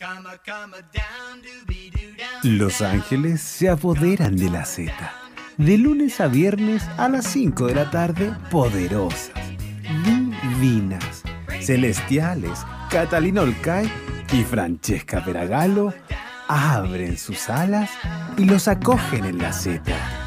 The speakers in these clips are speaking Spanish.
Los ángeles se apoderan de la Z. De lunes a viernes a las 5 de la tarde, poderosas, divinas, celestiales, Catalina Olcay y Francesca Peragallo abren sus alas y los acogen en la Z.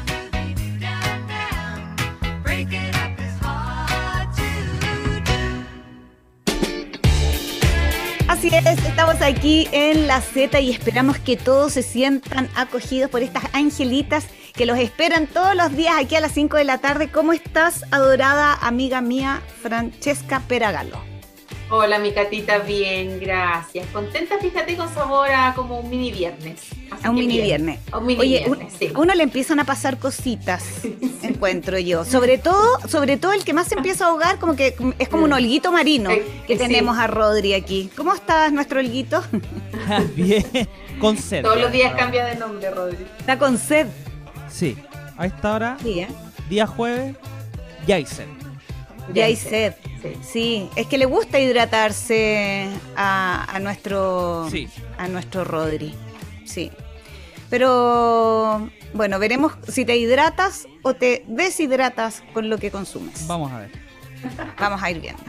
Así es, estamos aquí en la Z y esperamos que todos se sientan acogidos por estas angelitas que los esperan todos los días aquí a las 5 de la tarde. ¿Cómo estás, adorada amiga mía, Francesca Peragallo? Hola, mi Catita, bien, gracias. Contenta, fíjate, con sabor a como un mini viernes. A un mini viernes. Oye, sí. A uno le empiezan a pasar cositas, encuentro yo. Sobre todo el que más se empieza a ahogar, como que es como un olguito marino que tenemos a Rodri aquí. ¿Cómo estás, nuestro olguito? Bien, con sed. Todos los días cambia de nombre, Rodri. Está con sed. Sí, a esta hora, Sí, día jueves, ya hay sed. Ya hay sed. Sí, es que le gusta hidratarse a nuestro Rodri. Sí. Pero bueno, veremos si te hidratas o te deshidratas con lo que consumes. Vamos a ver. Vamos a ir viendo.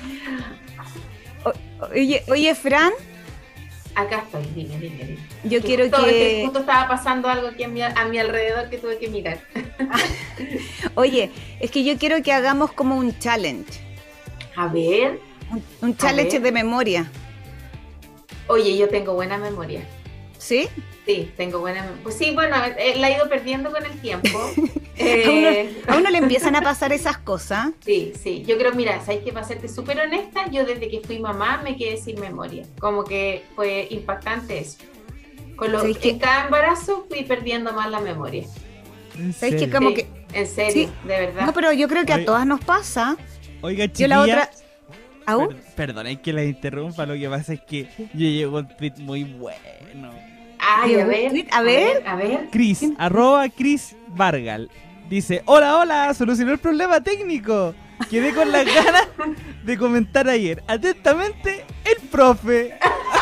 Oye, Fran. Acá estoy, dime. Yo quiero que... Justo estaba pasando algo aquí a mi alrededor que tuve que mirar. Oye, es que yo quiero que hagamos como un challenge. A ver. Un challenge de memoria. Oye, yo tengo buena memoria. ¿Sí? Sí, tengo buena memoria. Pues sí, bueno, la he ido perdiendo con el tiempo. A uno le empiezan a pasar esas cosas. Sí. Yo creo, mira, ¿sabes qué? Para serte súper honesta, yo desde que fui mamá me quedé sin memoria. Como que fue impactante eso. En cada embarazo fui perdiendo más la memoria. ¿Sabes qué? Como que... En serio, sí. De verdad. No, pero yo creo que a todas nos pasa. Oiga, chiquilla, yo la otra... ¿Aún? Perdón, es que la interrumpa. Lo que pasa es que yo llego un tweet muy bueno. Ay, a ver. Chris, @Chris Vargal. Dice, hola, solucionó el problema técnico. Quedé con las ganas de comentar ayer. Atentamente, el profe.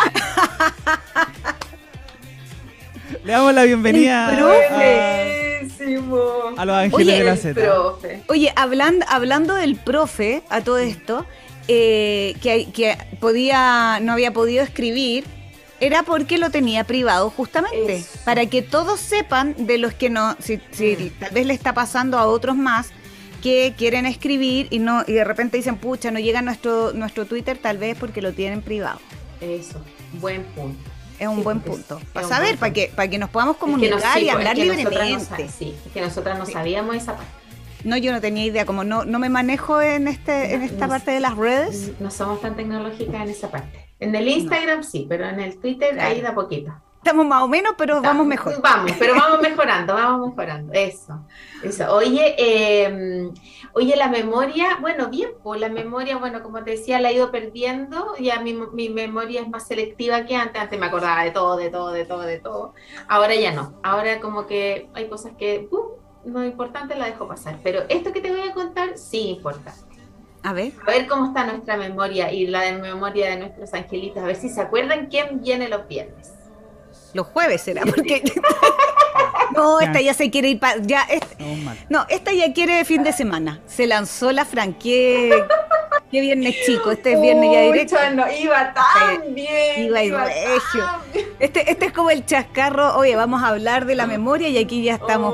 Le damos la bienvenida a los ángeles de la Z. Oye, hablando del profe, a todo esto, que no había podido escribir, era porque lo tenía privado justamente, eso, para que todos sepan de los que no, si tal vez le está pasando a otros más que quieren escribir y de repente dicen, pucha, no llega nuestro Twitter, tal vez porque lo tienen privado. Eso, buen punto. Es un buen punto. Para saber, para que nos podamos comunicar y hablar libremente. Es que nosotras no sabíamos esa parte. No, yo no tenía idea, como no me manejo en esta parte de las redes. No somos tan tecnológicas en esa parte. En el Instagram sí, pero en el Twitter ahí da poquito. Estamos más o menos, pero vamos mejor. Pero vamos mejorando. Eso. Oye, la memoria, bueno, bien, pues la memoria, bueno, como te decía, la he ido perdiendo. Ya mi memoria es más selectiva que antes. Antes me acordaba de todo. Ahora ya no. Ahora como que hay cosas que no es importante, la dejo pasar. Pero esto que te voy a contar sí importa. A ver cómo está nuestra memoria y la de memoria de nuestros angelitos. A ver si se acuerdan quién viene los viernes. Los jueves será, porque... No, esta ya se quiere ir para... esta ya quiere fin de semana. Se lanzó la Fran, qué viernes chico. Este es viernes ya directo. Iba tan bien. Iba regio. Este es como el chascarro. Oye, vamos a hablar de la memoria y aquí ya estamos...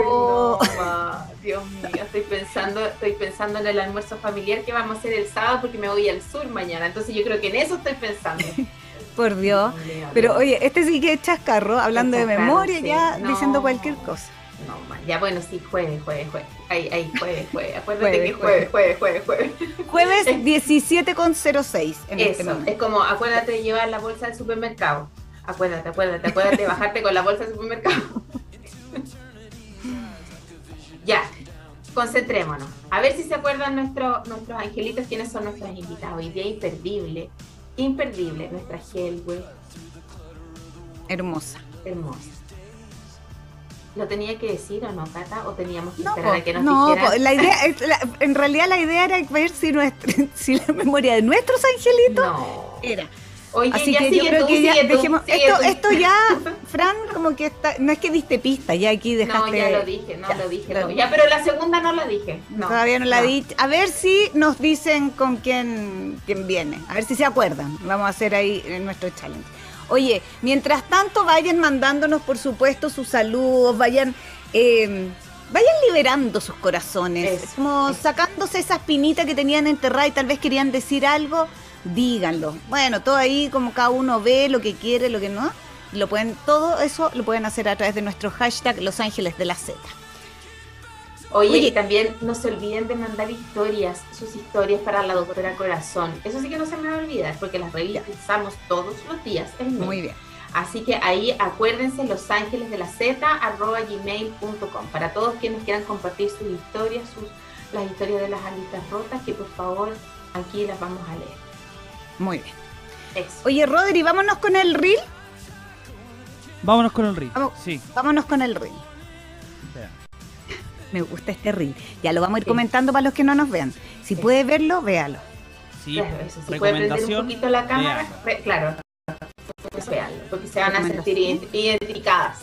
Dios mío, estoy pensando en el almuerzo familiar que vamos a hacer el sábado porque me voy al sur mañana. Entonces yo creo que en eso estoy pensando. Por Dios. Pero oye, este sí que es chascarro, hablando de memoria, sí, ya diciendo cualquier cosa. No, ya bueno, sí, jueves. Ahí, jueves. Acuérdate que jueves. Jueves 17:06 en este momento. Es como, acuérdate de llevar la bolsa del supermercado. Acuérdate de bajarte con la bolsa del supermercado. Ya, concentrémonos. A ver si se acuerdan nuestros angelitos, quiénes son nuestros invitados. Hoy día imperdible, nuestra Helwe. Hermosa. ¿Lo tenía que decir o no, Cata? ¿O teníamos que esperar a que nos dijeran? La idea, en realidad la idea era ver si la memoria de nuestros angelitos era Oye, Así ya que yo sigue creo tú, que ya sigue tú, dejemos sigue tú. esto ya, Fran, como que está, no es que diste pista, ya aquí dejaste. No, ya lo dije, no ya, lo dije. lo No. dije. Ya, pero la segunda no la dije. No, Todavía no la no. he dicho. A ver si nos dicen con quién viene. A ver si se acuerdan. Vamos a hacer ahí nuestro challenge. Oye, mientras tanto vayan mandándonos, por supuesto, sus saludos, vayan liberando sus corazones, Eso, como eso. sacándose esa espinita que tenían enterrada y tal vez querían decir algo, díganlo. Bueno, todo ahí como cada uno ve lo que quiere, lo que no. Todo eso lo pueden hacer a través de nuestro hashtag Los Ángeles de la Z. Oye, Oye. y también no se olviden de mandar historias, sus historias para la doctora Corazón. Eso sí que no se me va a olvidar, porque las revisamos todos los días el mail. Muy bien. Así que ahí acuérdense, losangelesdelaz@gmail.com, para todos quienes quieran compartir sus historias, las historias de las alitas rotas, que por favor aquí las vamos a leer. Muy bien. Eso. Oye, Rodri, vámonos con el reel. Vámonos con el ritmo. Vamos. Sí. Vámonos con el reel. Vea. Me gusta este reel. Ya lo vamos a ir Sí. comentando para los que no nos vean. Si Sí. puede verlo, véalo. Sí, Claro, eso, si puede prender un recomendación. poquito la cámara, véanlo. claro, pues véanlo, porque se van a sentir identificadas.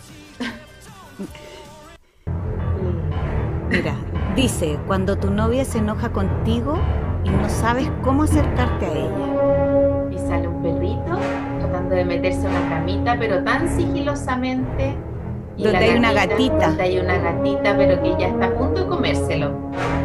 Mira, dice, cuando tu novia se enoja contigo y no sabes cómo acercarte a ella. Y sale un perrito tratando de meterse en una camita, pero tan sigilosamente. Y Donde la hay una gatita. Donde hay una gatita, pero que ya está a punto de comérselo.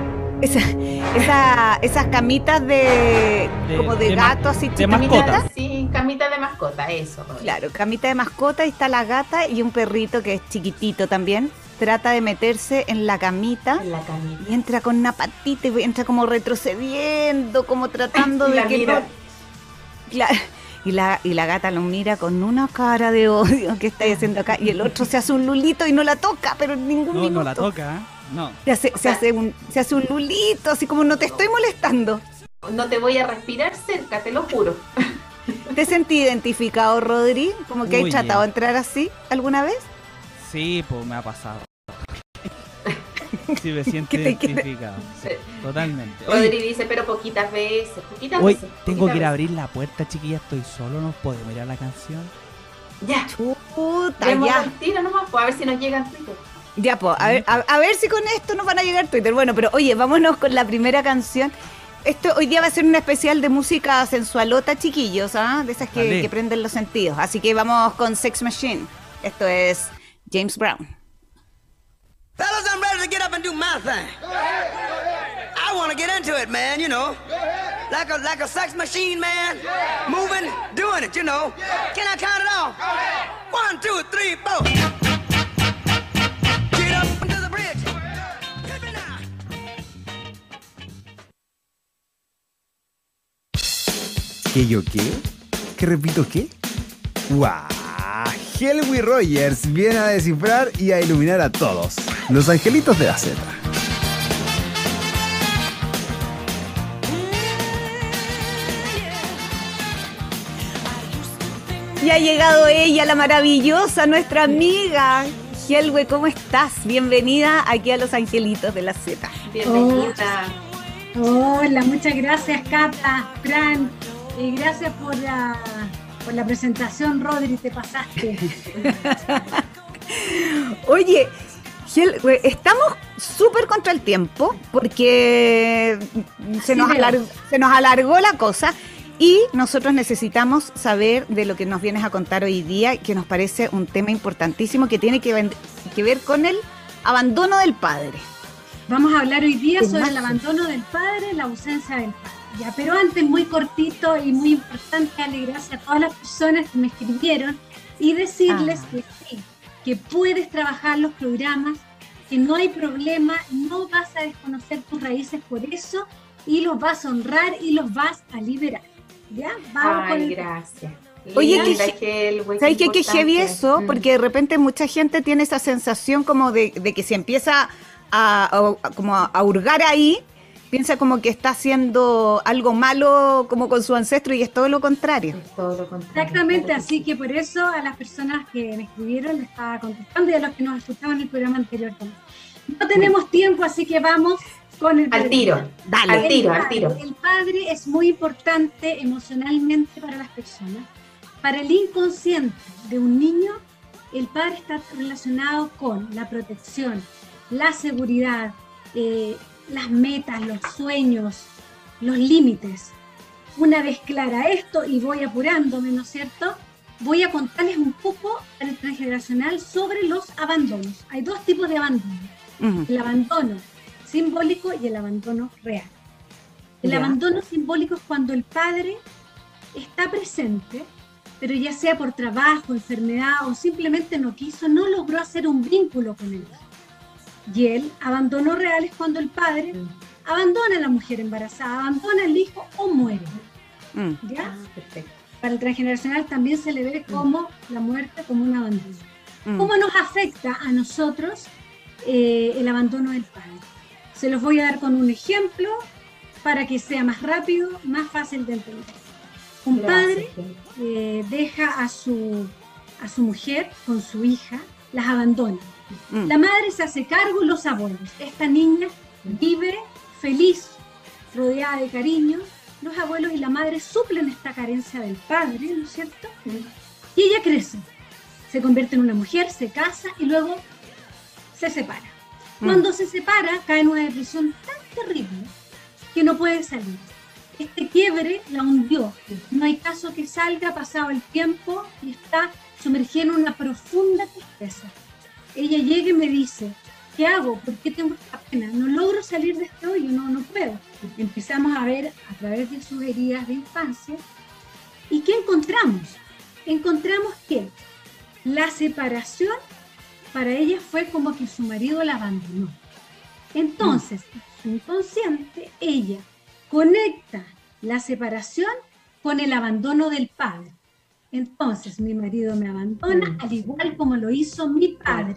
Esas camitas como de gato, así de chiquititas. mascota. Sí, camita de mascota, eso. Rodri. Claro, camita de mascota, y está la gata y un perrito que es chiquitito también. Trata de meterse en la camita En la camita. y entra con una patita y entra como retrocediendo, como tratando de La que mira. no. Claro. Y la gata lo mira con una cara de odio. ¿Qué estáis haciendo acá? Y el otro se hace un lulito y no la toca, pero en ningún No, minuto. no la toca, ¿eh? No. Se hace un lulito, así como no te estoy molestando. No te voy a respirar cerca, te lo juro. ¿Te sentí identificado, Rodri? Como que Muy has tratado de bien. entrar así alguna vez. Sí, pues me ha pasado. Sí, me siento ¿Qué te queda? identificado. Sí, totalmente. Rodri Oye, dice, pero poquitas veces, hoy veces. tengo poquitas que ir a veces. abrir la puerta, chiquilla. Estoy solo, no puedo mirar la canción. Ya, Puta, vemos ya. el tiro nomás, pues a ver si nos llega en Twitter. Ya, pues, a ver si con esto nos van a llegar a Twitter. Bueno, pero oye, vámonos con la primera canción. Esto hoy día va a ser un especial de música sensualota, chiquillos, ¿ah? De esas Dale. que prenden los sentidos. Así que vamos con Sex Machine. Esto es James Brown. Fellas, I'm ready to get up and do my thing. I want to get into it, man, you know. Like a sex machine, man. Moving, doing it, you know. Can I count it off? 1, 2, 3, 4. Get up into the bridge. Hit me now. ¿Qué yo qué? ¿Qué repito qué? ¡Guau! Helwy Rogers viene a descifrar y a iluminar a todos. Los angelitos de la Z. Y ha llegado ella, la maravillosa, nuestra amiga. Helwe, ¿cómo estás? Bienvenida aquí a Los Angelitos de la Z. Bienvenida. Hola, muchas gracias Cata, Fran, y gracias por la presentación, Rodri, te pasaste. Oye, Helwe, estamos súper contra el tiempo porque se nos alargó la cosa y nosotros necesitamos saber de lo que nos vienes a contar hoy día, que nos parece un tema importantísimo que tiene que ver con el abandono del padre. Vamos a hablar hoy día sobre el Temazo. abandono del padre, la ausencia del padre. Ya, pero antes, muy cortito y muy importante, darle gracias a todas las personas que me escribieron y decirles que sí, que puedes trabajar los programas, que no hay problema, no vas a desconocer tus raíces por eso y los vas a honrar y los vas a liberar. ¿Ya? Vamos con Ay, el... gracias. Oye, Linda, ¿sabes ¿sabes qué heavy eso? Porque de repente mucha gente tiene esa sensación como de que se empieza a hurgar ahí, piensa como que está haciendo algo malo como con su ancestro y es todo lo contrario. Es todo lo contrario. Exactamente, Claro que así sí. que por eso a las personas que me escribieron les estaba contestando y a los que nos escuchaban en el programa anterior también. No tenemos tiempo, así que vamos Con el Al tiro. Dale. Al tiro, al tiro. El padre es muy importante emocionalmente para las personas. Para el inconsciente de un niño, el padre está relacionado con la protección, la seguridad, las metas, los sueños, los límites. Una vez clara esto, y voy apurándome, ¿no es cierto?, voy a contarles un poco para el transgeneracional sobre los abandonos. Hay dos tipos de abandono. El abandono simbólico y el abandono real. El abandono simbólico es cuando el padre está presente, pero ya sea por trabajo, enfermedad o simplemente no quiso, no logró hacer un vínculo con el hijo. Y el abandono real es cuando el padre abandona a la mujer embarazada, abandona al hijo o muere. ¿Ya? Perfecto. Para el transgeneracional también se le ve como la muerte, como un abandono. ¿Cómo nos afecta a nosotros el abandono del padre? Se los voy a dar con un ejemplo para que sea más rápido, más fácil de entender. Un padre deja a su mujer con su hija, las abandona. La madre se hace cargo, los abuelos. Esta niña vive feliz, rodeada de cariño. Los abuelos y la madre suplen esta carencia del padre, ¿no es cierto? Y ella crece, se convierte en una mujer, se casa y luego se separa. Cuando se separa, cae en una depresión tan terrible que no puede salir. Este quiebre la hundió. No hay caso que salga pasado el tiempo y está sumergida en una profunda tristeza. Ella llega y me dice, ¿qué hago? ¿Por qué tengo esta pena? No logro salir de este hoyo, no puedo. Empezamos a ver a través de sus heridas de infancia. ¿Y qué encontramos? Encontramos que la separación para ella fue como que su marido la abandonó. Entonces, en su inconsciente, ella conecta la separación con el abandono del padre. Entonces, mi marido me abandona, al igual como lo hizo mi padre.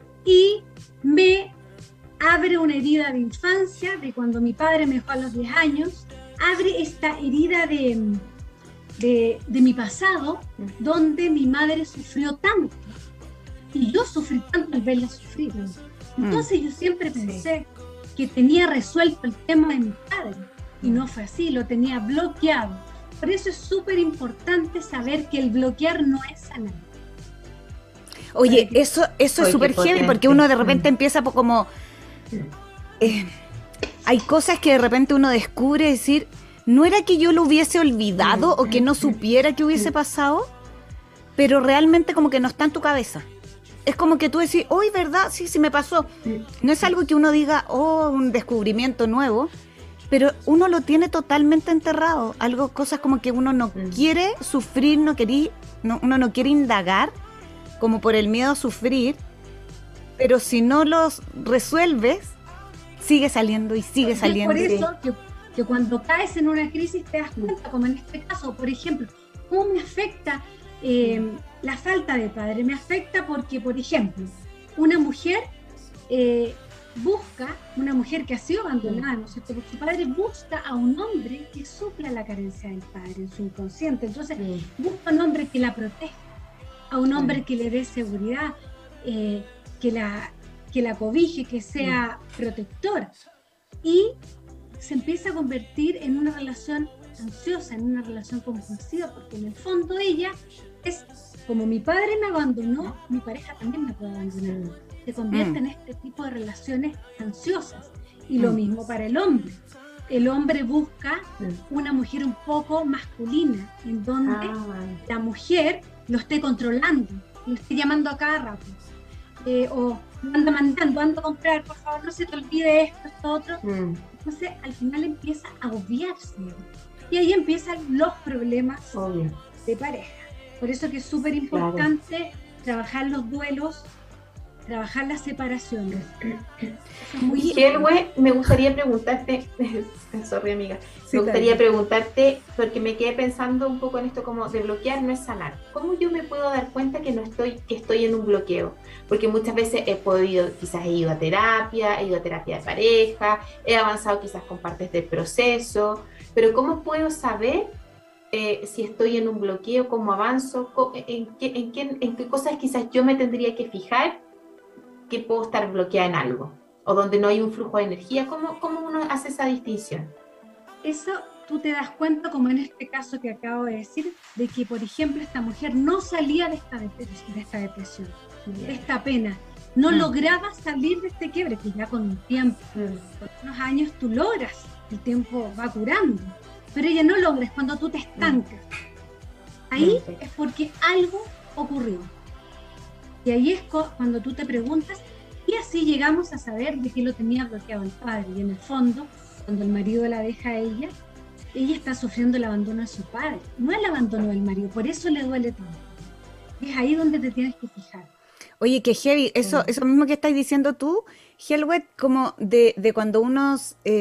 Y me abre una herida de infancia, de cuando mi padre me dejó a los 10 años, abre esta herida de mi pasado, donde mi madre sufrió tanto. Y yo sufrí tanto al verla sufrir. Entonces yo siempre pensé que tenía resuelto el tema de mi padre. Y no fue así, lo tenía bloqueado. Por eso es súper importante saber que el bloquear no es sanar. Oye, eso es súper heavy, porque uno de repente empieza como... hay cosas que de repente uno descubre, decir, ¿no era que yo lo hubiese olvidado o que no supiera que hubiese pasado? Pero realmente como que no está en tu cabeza. Es como que tú decís, hoy, ¿verdad? Sí, me pasó. No es algo que uno diga, oh, un descubrimiento nuevo, pero uno lo tiene totalmente enterrado. Cosas como que uno no quiere sufrir, uno no quiere indagar, como por el miedo a sufrir, pero si no los resuelves, sigue saliendo y sigue saliendo. Es por eso que cuando caes en una crisis te das cuenta, como en este caso, por ejemplo, ¿cómo me afecta la falta de padre? Me afecta porque, por ejemplo, una mujer una mujer que ha sido abandonada, ¿no es cierto?, por su padre, busca a un hombre que supla la carencia del padre en su inconsciente. Entonces, busca a un hombre que la proteja, a un hombre que le dé seguridad, que la cobije, que sea protector. Y se empieza a convertir en una relación ansiosa, en una relación compulsiva, porque en el fondo ella es como mi padre me abandonó, mi pareja también me puede abandonar. Se convierte en este tipo de relaciones ansiosas. Y lo mismo para el hombre. El hombre busca una mujer un poco masculina, en donde la mujer lo esté controlando, lo esté llamando a cada rato. O anda mandando, anda a comprar, por favor, no se te olvide esto, otro. Entonces, al final empieza a obviarse. Y ahí empiezan los problemas de pareja. Por eso que es súper importante trabajar los duelos, trabajar las separaciones. Helwe, me gustaría preguntarte, sorry amiga, me gustaría preguntarte, porque me quedé pensando un poco en esto como de bloquear no es sanar. ¿Cómo yo me puedo dar cuenta que estoy en un bloqueo? Porque muchas veces quizás he ido a terapia de pareja, he avanzado quizás con partes del proceso, pero ¿cómo puedo saber si estoy en un bloqueo, cómo avanzo, en qué cosas quizás yo me tendría que fijar que puedo estar bloqueada en algo? o donde no hay un flujo de energía. ¿Cómo uno hace esa distinción? Eso tú te das cuenta, como en este caso que acabo de decir, de que, por ejemplo, esta mujer no salía de esta depresión, de esta pena, no lograba salir de este quiebre, que ya con un tiempo, con unos años tú logras, el tiempo va curando, pero ella no logra, es cuando tú te estancas. Ahí es porque algo ocurrió. Y ahí es cuando tú te preguntas, y así llegamos a saber de qué lo tenía bloqueado el padre. Y en el fondo, cuando el marido la deja a ella está sufriendo el abandono de su padre, no el abandono del marido, por eso le duele tanto. Es ahí donde te tienes que fijar. Oye, que heavy, eso mismo que estás diciendo tú, Helwet, como de cuando uno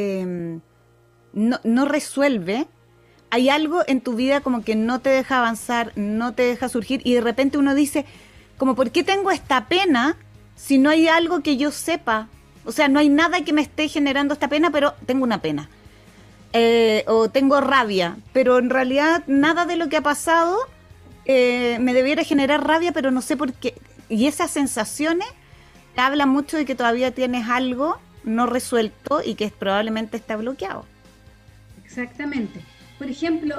no resuelve, hay algo en tu vida como que no te deja avanzar, no te deja surgir, y de repente uno dice, como, ¿por qué tengo esta pena si no hay algo que yo sepa? O sea, no hay nada que me esté generando esta pena, pero tengo una pena. O tengo rabia, pero en realidad nada de lo que ha pasado me debiera generar rabia, pero no sé por qué. Y esas sensaciones te hablan mucho de que todavía tienes algo no resuelto y que probablemente está bloqueado. Exactamente. Por ejemplo,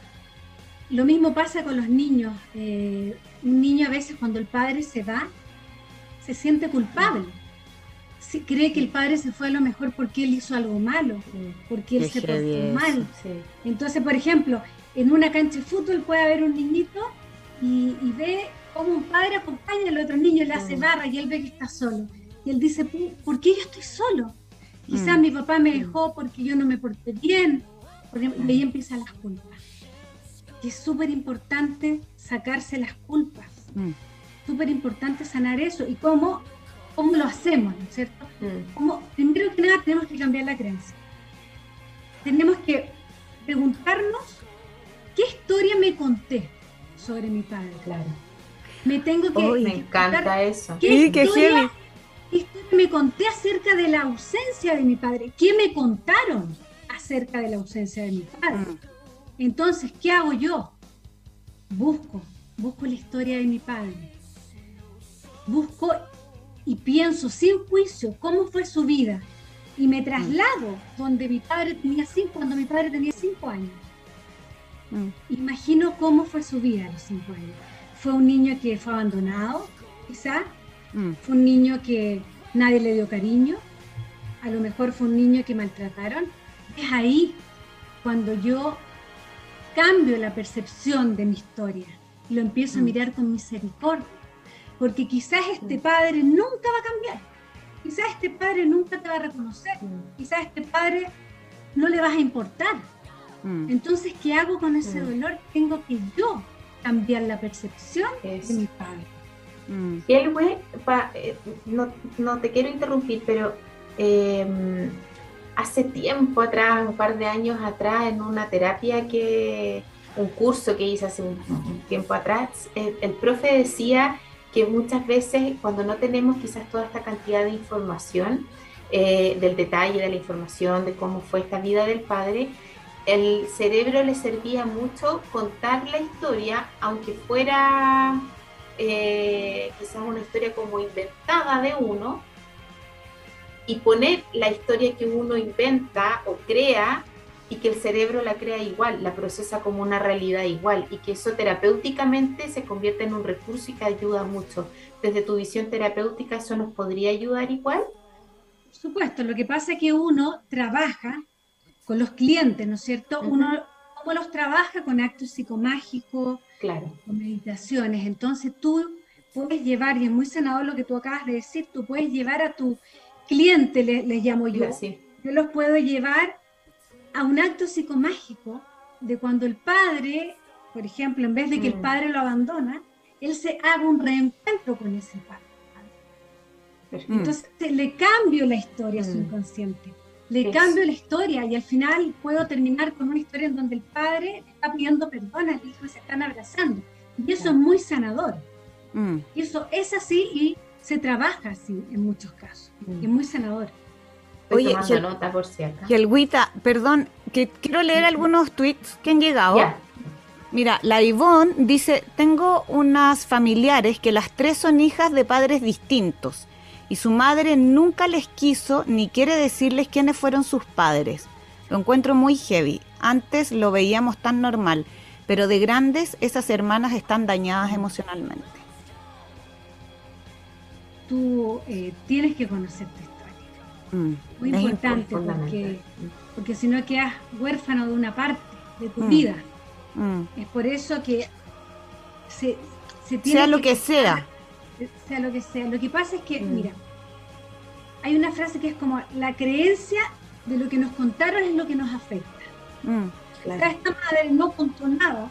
lo mismo pasa con los niños. Un niño a veces cuando el padre se va, se siente culpable. Cree que el padre se fue a lo mejor porque él hizo algo malo, porque él se portó mal. Sí. Entonces, por ejemplo, en una cancha de fútbol puede haber un niñito y ve cómo un padre acompaña al otro niño, le hace barra y él ve que está solo. Y él dice, ¿por qué yo estoy solo? Quizás mi papá me dejó porque yo no me porté bien. Y ahí empiezan las culpas. Y es súper importante sacarse las culpas. Súper importante sanar eso. ¿Y cómo lo hacemos, ¿no es cierto? Primero que nada tenemos que cambiar la creencia. Tenemos que preguntarnos qué historia me conté sobre mi padre. Claro. Me encanta eso. ¿Qué historia me conté acerca de la ausencia de mi padre? ¿Qué me contaron acerca de la ausencia de mi padre? Entonces, ¿qué hago yo? Busco la historia de mi padre. Busco y pienso sin juicio cómo fue su vida y me traslado cuando mi padre tenía 5 años. Imagino cómo fue su vida a los 5 años. Fue un niño que fue abandonado, quizá. Fue un niño que nadie le dio cariño. A lo mejor fue un niño que maltrataron. Es ahí cuando yo cambio la percepción de mi historia y lo empiezo a mirar con misericordia. Porque quizás este padre nunca va a cambiar. Quizás este padre nunca te va a reconocer. Quizás este padre no le vas a importar. Entonces, ¿qué hago con ese dolor? Tengo que yo cambiar la percepción de mi padre. Y el güey, no te quiero interrumpir, pero hace tiempo atrás, un par de años atrás, en una terapia un curso que hice hace un tiempo atrás, el profe decía que muchas veces cuando no tenemos quizás toda esta cantidad de información, del detalle de la información, de cómo fue esta vida del padre, el cerebro le servía mucho contar la historia, aunque fuera quizás una historia como inventada de uno, y poner la historia que uno inventa o crea y que el cerebro la crea igual, la procesa como una realidad igual, y que eso terapéuticamente se convierte en un recurso y que ayuda mucho. Desde tu visión terapéutica, ¿eso nos podría ayudar igual? Por supuesto, lo que pasa es que uno trabaja con los clientes, ¿no es cierto? Uno cómo los trabaja con actos psicomágicos, con meditaciones. Entonces tú puedes llevar, y es muy sanador lo que tú acabas de decir, tú puedes llevar a tu cliente, les llamo yo, yo los puedo llevar a un acto psicomágico de cuando el padre, por ejemplo, en vez de que el padre lo abandona, él se haga un reencuentro con ese padre. Entonces le cambio la historia a su inconsciente, le cambio la historia, y al final puedo terminar con una historia en donde el padre está pidiendo perdón al hijo y se están abrazando, y eso es muy sanador. Y eso es así y se trabaja así en muchos casos, es muy sanador. Oye, Helwita, perdón, que quiero leer algunos tweets que han llegado. Mira, la Ivonne dice, tengo unas familiares que las 3 son hijas de padres distintos y su madre nunca les quiso ni quiere decirles quiénes fueron sus padres. Lo encuentro muy heavy. Antes lo veíamos tan normal, pero de grandes esas hermanas están dañadas emocionalmente. Tú tienes que conocer tu historia. Muy importante, porque si no quedas huérfano de una parte de tu vida. Es por eso que se tiene sea lo que sea. Sea lo que sea. Lo que pasa es que, mira, hay una frase que es como la creencia de lo que nos contaron es lo que nos afecta. Claro. O sea, esta madre no contó nada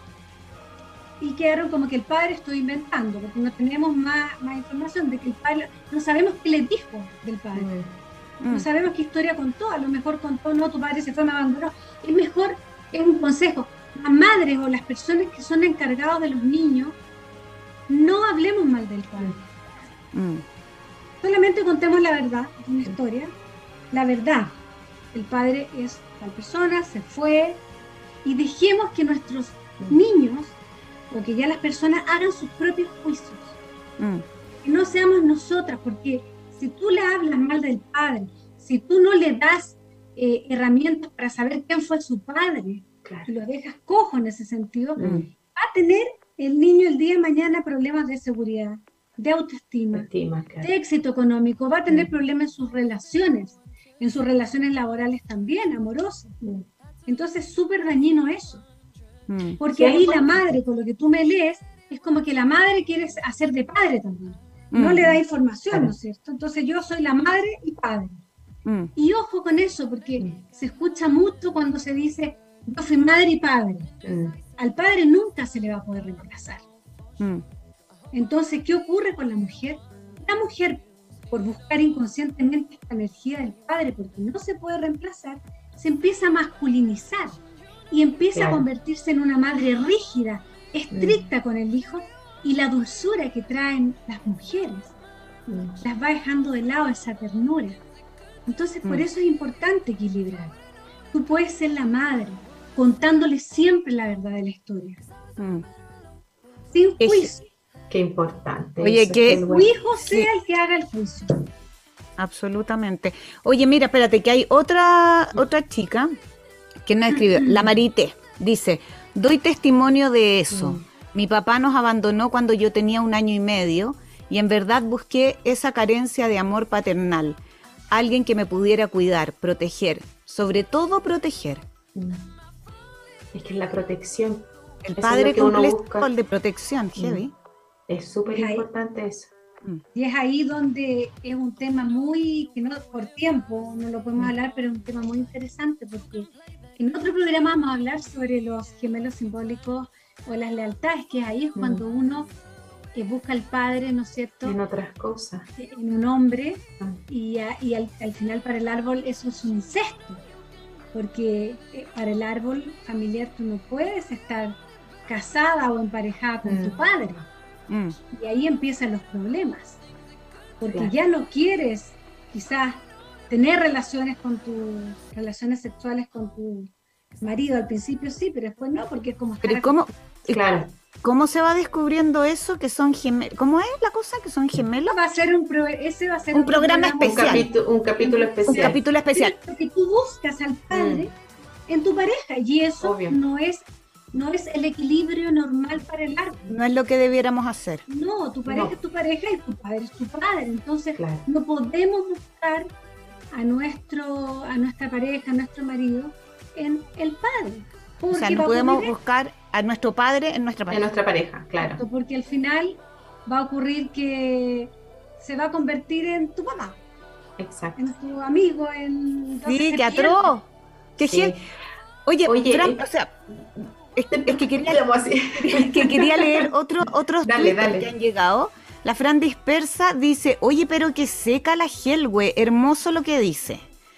y quedaron como que el padre estuvo inventando, porque no tenemos más información de que el padre, no sabemos qué le dijo del padre. No sabemos qué historia contó, a lo mejor contó, no, tu padre se fue, me abandonó. Es mejor, es un consejo, las madres o las personas que son encargados de los niños, no hablemos mal del padre. Solamente contemos la verdad de una historia, la verdad. El padre es tal persona, se fue, y dejemos que nuestros niños, o que ya las personas hagan sus propios juicios. Que no seamos nosotras, porque si tú le hablas mal del padre, si tú no le das herramientas para saber quién fue su padre, y lo dejas cojo en ese sentido, va a tener el niño el día de mañana problemas de seguridad, de autoestima, de éxito económico, va a tener problemas en sus relaciones laborales también, amorosas. Entonces es súper dañino eso. Porque ahí la madre, con lo que tú me lees, es como que la madre quiere hacer de padre también. No le da información, ¿no es cierto? Entonces yo soy la madre y padre. Y ojo con eso, porque se escucha mucho cuando se dice, yo fui madre y padre. Al padre nunca se le va a poder reemplazar. Entonces, ¿qué ocurre con la mujer? La mujer, por buscar inconscientemente esta energía del padre, porque no se puede reemplazar, se empieza a masculinizar y empieza a convertirse en una madre rígida, estricta con el hijo, y la dulzura que traen las mujeres las va dejando de lado, esa ternura. Entonces, por eso es importante equilibrar. Tú puedes ser la madre, contándole siempre la verdad de la historia. Sin juicio. Qué importante. Oye, que tu hijo sea el que haga el juicio. Absolutamente. Oye, mira, espérate, que hay otra chica que nos escribió, la Marité, dice, doy testimonio de eso. Mi papá nos abandonó cuando yo tenía 1 año y medio y en verdad busqué esa carencia de amor paternal. Alguien que me pudiera cuidar, proteger, sobre todo proteger. Es que la protección. El padre cumple el rol de protección, heavy. Es súper importante eso. Y es ahí donde es un tema muy, que no por tiempo no lo podemos hablar, pero es un tema muy interesante, porque en otro programa vamos a hablar sobre los gemelos simbólicos o las lealtades, que ahí es cuando uno busca al padre, ¿no es cierto? En otras cosas. En un hombre, y al final para el árbol eso es un incesto, porque para el árbol familiar tú no puedes estar casada o emparejada con tu padre. Y ahí empiezan los problemas, porque ya no quieres quizás tener relaciones sexuales con tu marido. Al principio sí, pero después no, porque es como estar... Pero ¿cómo se va descubriendo eso? Que son gemelos. ¿Cómo es la cosa? ¿Que son gemelos? Ese va a ser un programa especial. Un capítulo especial. Un capítulo especial. Porque tú buscas al padre en tu pareja, y eso no es el equilibrio normal para el árbol. No es lo que debiéramos hacer. No, tu pareja es tu pareja y tu padre es tu padre. Entonces, no podemos buscar a nuestra pareja, a nuestro marido, en el padre. O sea, no podemos buscar a nuestro padre en nuestra pareja. En nuestra pareja, claro. Porque al final va a ocurrir que se va a convertir en tu papá. Exacto. En tu amigo, en... Sí, qué atroz. Oye, Fran, o sea... Es que quería leer otros tweets que han llegado. La Fran Dispersa dice, oye, pero que seca la Helwe, hermoso lo que dice.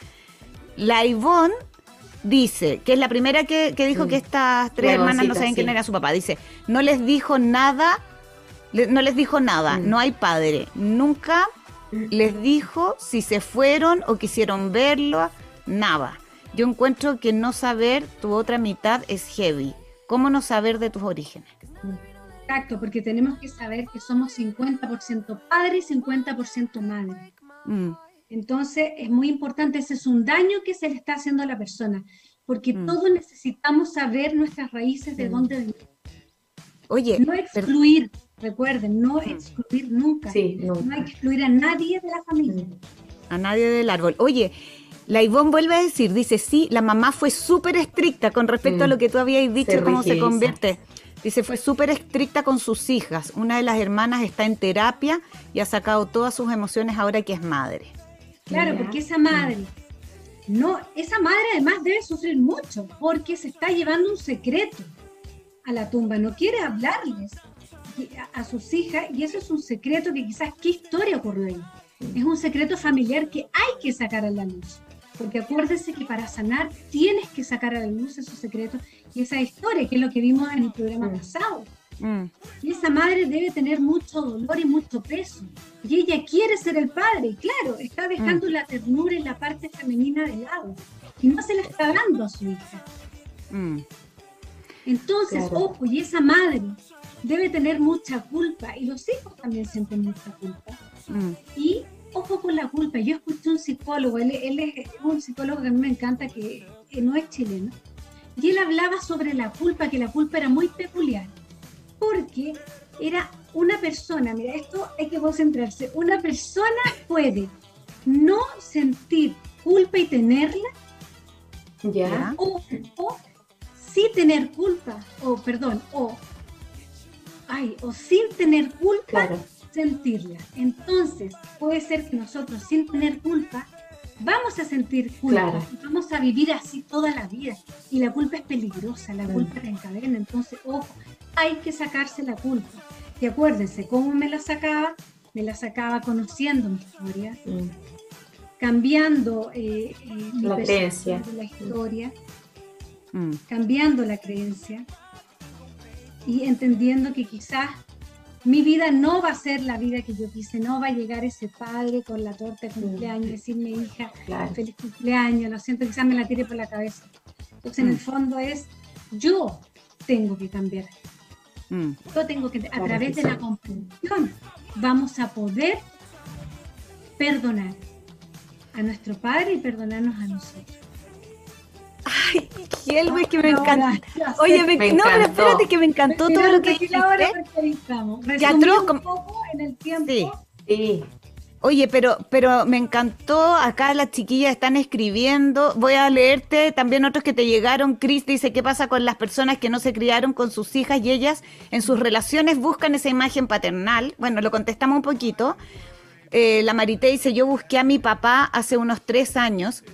La Ivonne dice, que es la primera que dijo que estas 3 hermanas no saben quién era su papá. Dice, no les dijo nada, no hay padre. Nunca les dijo si se fueron o quisieron verlo, nada. Yo encuentro que no saber tu otra mitad es heavy. ¿Cómo no saber de tus orígenes? Exacto, porque tenemos que saber que somos 50% padre y 50% madre. Entonces es muy importante, ese es un daño que se le está haciendo a la persona, porque todos necesitamos saber nuestras raíces, de dónde venimos. Oye, no excluir, recuerden, no excluir nunca. Sí, nunca. No hay que excluir a nadie de la familia. A nadie del árbol. Oye, la Ivonne vuelve a decir, dice, sí, la mamá fue súper estricta con respecto a lo que tú habías dicho, cómo se convierte. Dice, fue súper estricta con sus hijas. Una de las hermanas está en terapia y ha sacado todas sus emociones ahora que es madre. Claro, porque esa madre además debe sufrir mucho, porque se está llevando un secreto a la tumba, no quiere hablarles a sus hijas, y eso es un secreto que quizás, ¿qué historia ocurrió ahí? Es un secreto familiar que hay que sacar a la luz, porque acuérdese que para sanar tienes que sacar a la luz esos secretos y esa historia, que es lo que vimos en el programa pasado. Y esa madre debe tener mucho dolor y mucho peso, y ella quiere ser el padre, y claro, está dejando la ternura y la parte femenina de lado, y no se la está dando a su hija. Entonces, ojo, y esa madre debe tener mucha culpa, y los hijos también sienten mucha culpa. Y ojo con la culpa. Yo escuché un psicólogo, él es un psicólogo que a mí me encanta, que no es chileno, y él hablaba sobre la culpa, que la culpa era muy peculiar, porque era una persona, mira, esto hay que concentrarse, una persona puede no sentir culpa y tenerla, o sí tener culpa, o sin tener culpa, sentirla. Entonces, puede ser que nosotros sin tener culpa vamos a sentir culpa, vamos a vivir así toda la vida, y la culpa es peligrosa, la culpa reencadena. Entonces, ojo, hay que sacarse la culpa. Y acuérdense, ¿cómo me la sacaba? Me la sacaba conociendo mi historia, cambiando la creencia de la historia, cambiando la creencia y entendiendo que quizás mi vida no va a ser la vida que yo quise, no va a llegar ese padre con la torta de cumpleaños, decirme, hija, feliz cumpleaños, lo siento, quizás me la tire por la cabeza. Entonces, en el fondo yo tengo que cambiar. Yo tengo que, a través de la comprensión, vamos a poder perdonar a nuestro padre y perdonarnos a nosotros. Ay, Helwe, que me encanta. Oye, pero espérate, que me encantó todo lo que dijiste. Un poco en el tiempo. Sí. Oye, pero me encantó, acá las chiquillas están escribiendo, voy a leerte también otros que te llegaron. Cris dice, ¿qué pasa con las personas que no se criaron con sus hijas y ellas en sus relaciones buscan esa imagen paternal? Bueno, lo contestamos un poquito. La Marité dice, yo busqué a mi papá hace unos 3 años,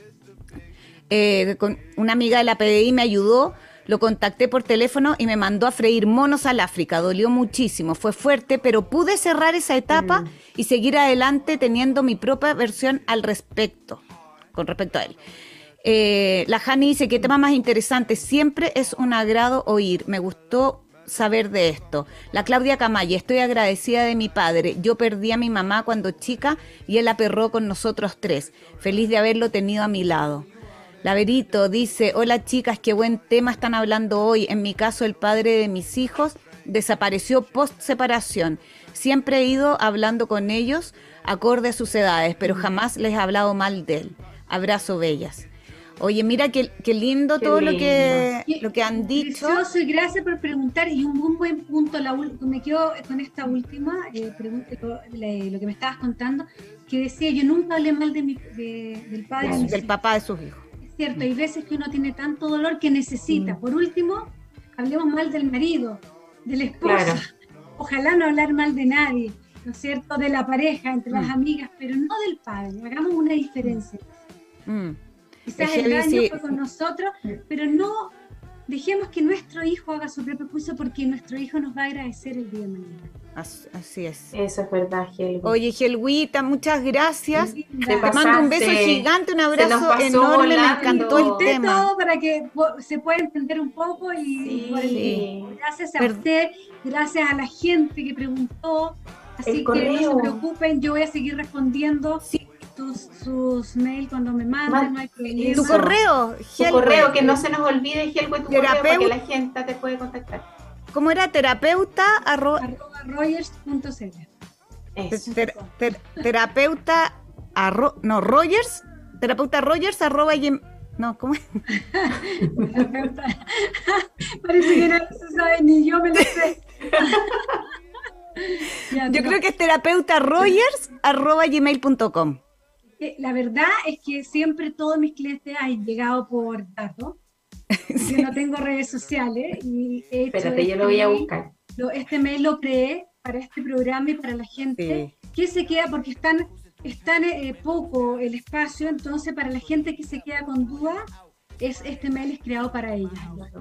con una amiga de la PDI me ayudó, lo contacté por teléfono y me mandó a freír monos al África. Dolió muchísimo, fue fuerte, pero pude cerrar esa etapa y seguir adelante teniendo mi propia versión al respecto, con respecto a él. La Jani dice, qué tema más interesante, siempre es un agrado oír, me gustó saber de esto. La Claudia Camaya, estoy agradecida de mi padre, yo perdí a mi mamá cuando chica y él aperró con nosotros 3, feliz de haberlo tenido a mi lado. La Verito dice, hola chicas, qué buen tema están hablando hoy. En mi caso, el padre de mis hijos desapareció post separación. Siempre he ido hablando con ellos acorde a sus edades, pero jamás les he hablado mal de él. Abrazo, bellas. Oye, mira qué lindo todo lo que han dicho. Precioso, y gracias por preguntar. Y un buen punto, me quedo con esta última pregunta, lo que me estabas contando, que decía, yo nunca hablé mal del padre. Del papá de sus hijos. Cierto, hay veces que uno tiene tanto dolor que necesita. Por último, hablemos mal del marido, de la esposa. Ojalá no hablar mal de nadie, ¿no es cierto? De la pareja, entre las amigas, pero no del padre. Hagamos una diferencia. Quizás el daño fue con nosotros, pero no dejemos que nuestro hijo haga su propio juicio, porque nuestro hijo nos va a agradecer el día de mañana. Así es. Eso es verdad, Helwi. Oye, Helwita, muchas gracias. Te mando un beso gigante, un abrazo enorme, me encantó el tema. Todo para que se pueda entender un poco gracias a usted, gracias a la gente que preguntó, así que no se preocupen, yo voy a seguir respondiendo sus mails cuando me manden, no hay problema. Tu correo, Helwe. Tu correo, que no se nos olvide, Helwe, tu correo, para que la gente te puede contactar. ¿Cómo era? Terapeuta @rogers.cl. terapeuta Rogers, terapeuta Rogers, no, ¿cómo es? Parece que no se sabe, ni yo me lo sé. Yo creo que es terapeuta Rogers @gmail.com. La verdad es que siempre todos mis clientes han llegado por datos. Sí. Yo no tengo redes sociales. Y he hecho espérate, yo lo voy a buscar. Este mail lo creé para este programa y para la gente que se queda, porque están poco el espacio, entonces para la gente que se queda con dudas, este mail es creado para ellas.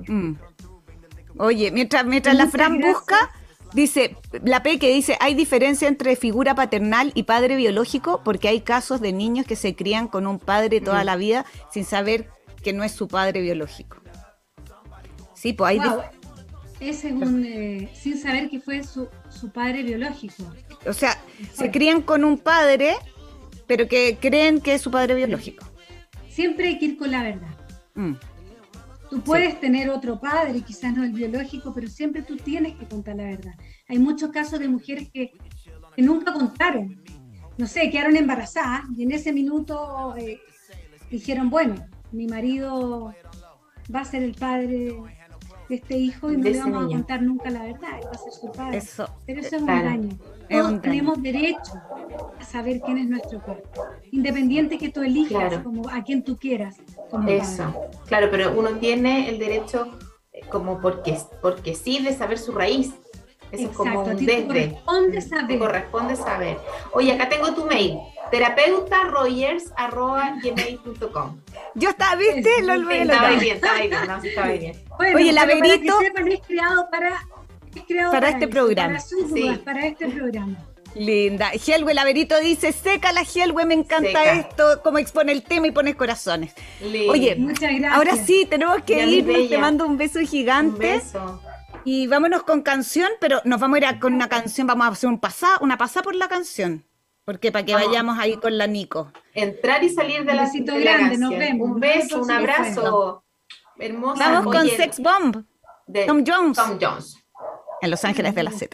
Oye, mientras la Fran busca, dice, la Peque dice, hay diferencia entre figura paternal y padre biológico, porque hay casos de niños que se crían con un padre toda la vida sin saber que no es su padre biológico. Sí, pues hay... Ese es sin saber que fue su padre biológico. O sea, se crían con un padre, pero que creen que es su padre biológico. Siempre hay que ir con la verdad. Tú puedes tener otro padre, quizás no el biológico, pero siempre tú tienes que contar la verdad. Hay muchos casos de mujeres que nunca contaron. No sé, quedaron embarazadas y en ese minuto dijeron, bueno, mi marido va a ser el padre de este hijo y no le vamos a contar nunca la verdad, va a ser su padre. Pero eso es un engaño. Todos tenemos derecho a saber quién es nuestro padre, independiente que tú elijas como a quien tú quieras. Claro, pero uno tiene el derecho como porque sí de saber su raíz. Eso es como un desde. Te corresponde saber. Oye, acá tengo tu mail, terapeutarogers@gmail.com. Yo estaba, ¿viste? Estaba bien. Bueno, oye, el Averito es creado para este programa. Para este programa. Linda. Helwe, el Averito dice, seca la Helwe, me encanta esto, como expone el tema y pones corazones. Lindo. Oye, muchas gracias. Ahora sí, tenemos que irnos, te mando un beso gigante. Un beso. Y vámonos con canción, pero nos vamos a ir con una canción, vamos a hacer una pasada por la canción, porque para que vayamos ahí con la Nico. Entrar y salir de la canción. Nos vemos. Un beso, un abrazo. Hermosa. Vamos con Sex Bomb, de Tom Jones. En Los Ángeles de la Z.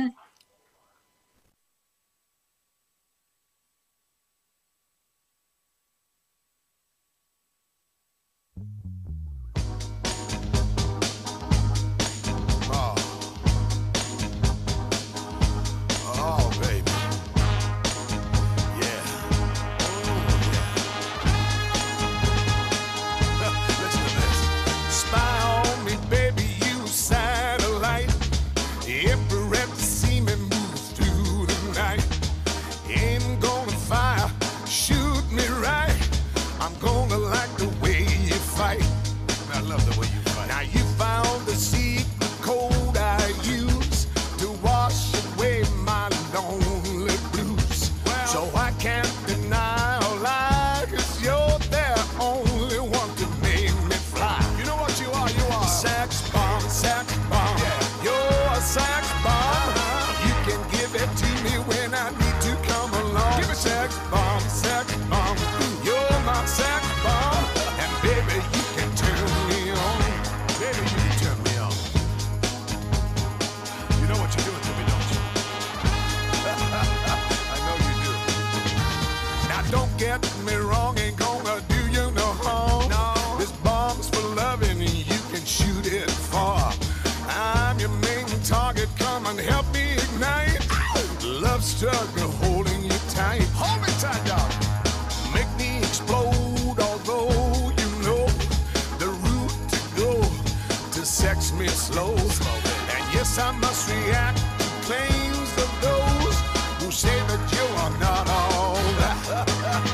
Struggle holding you tight. Hold me tight, dog. Make me explode, although you know the route to go to sex me slow. And yes, I must react to claims of those who say that you are not all that.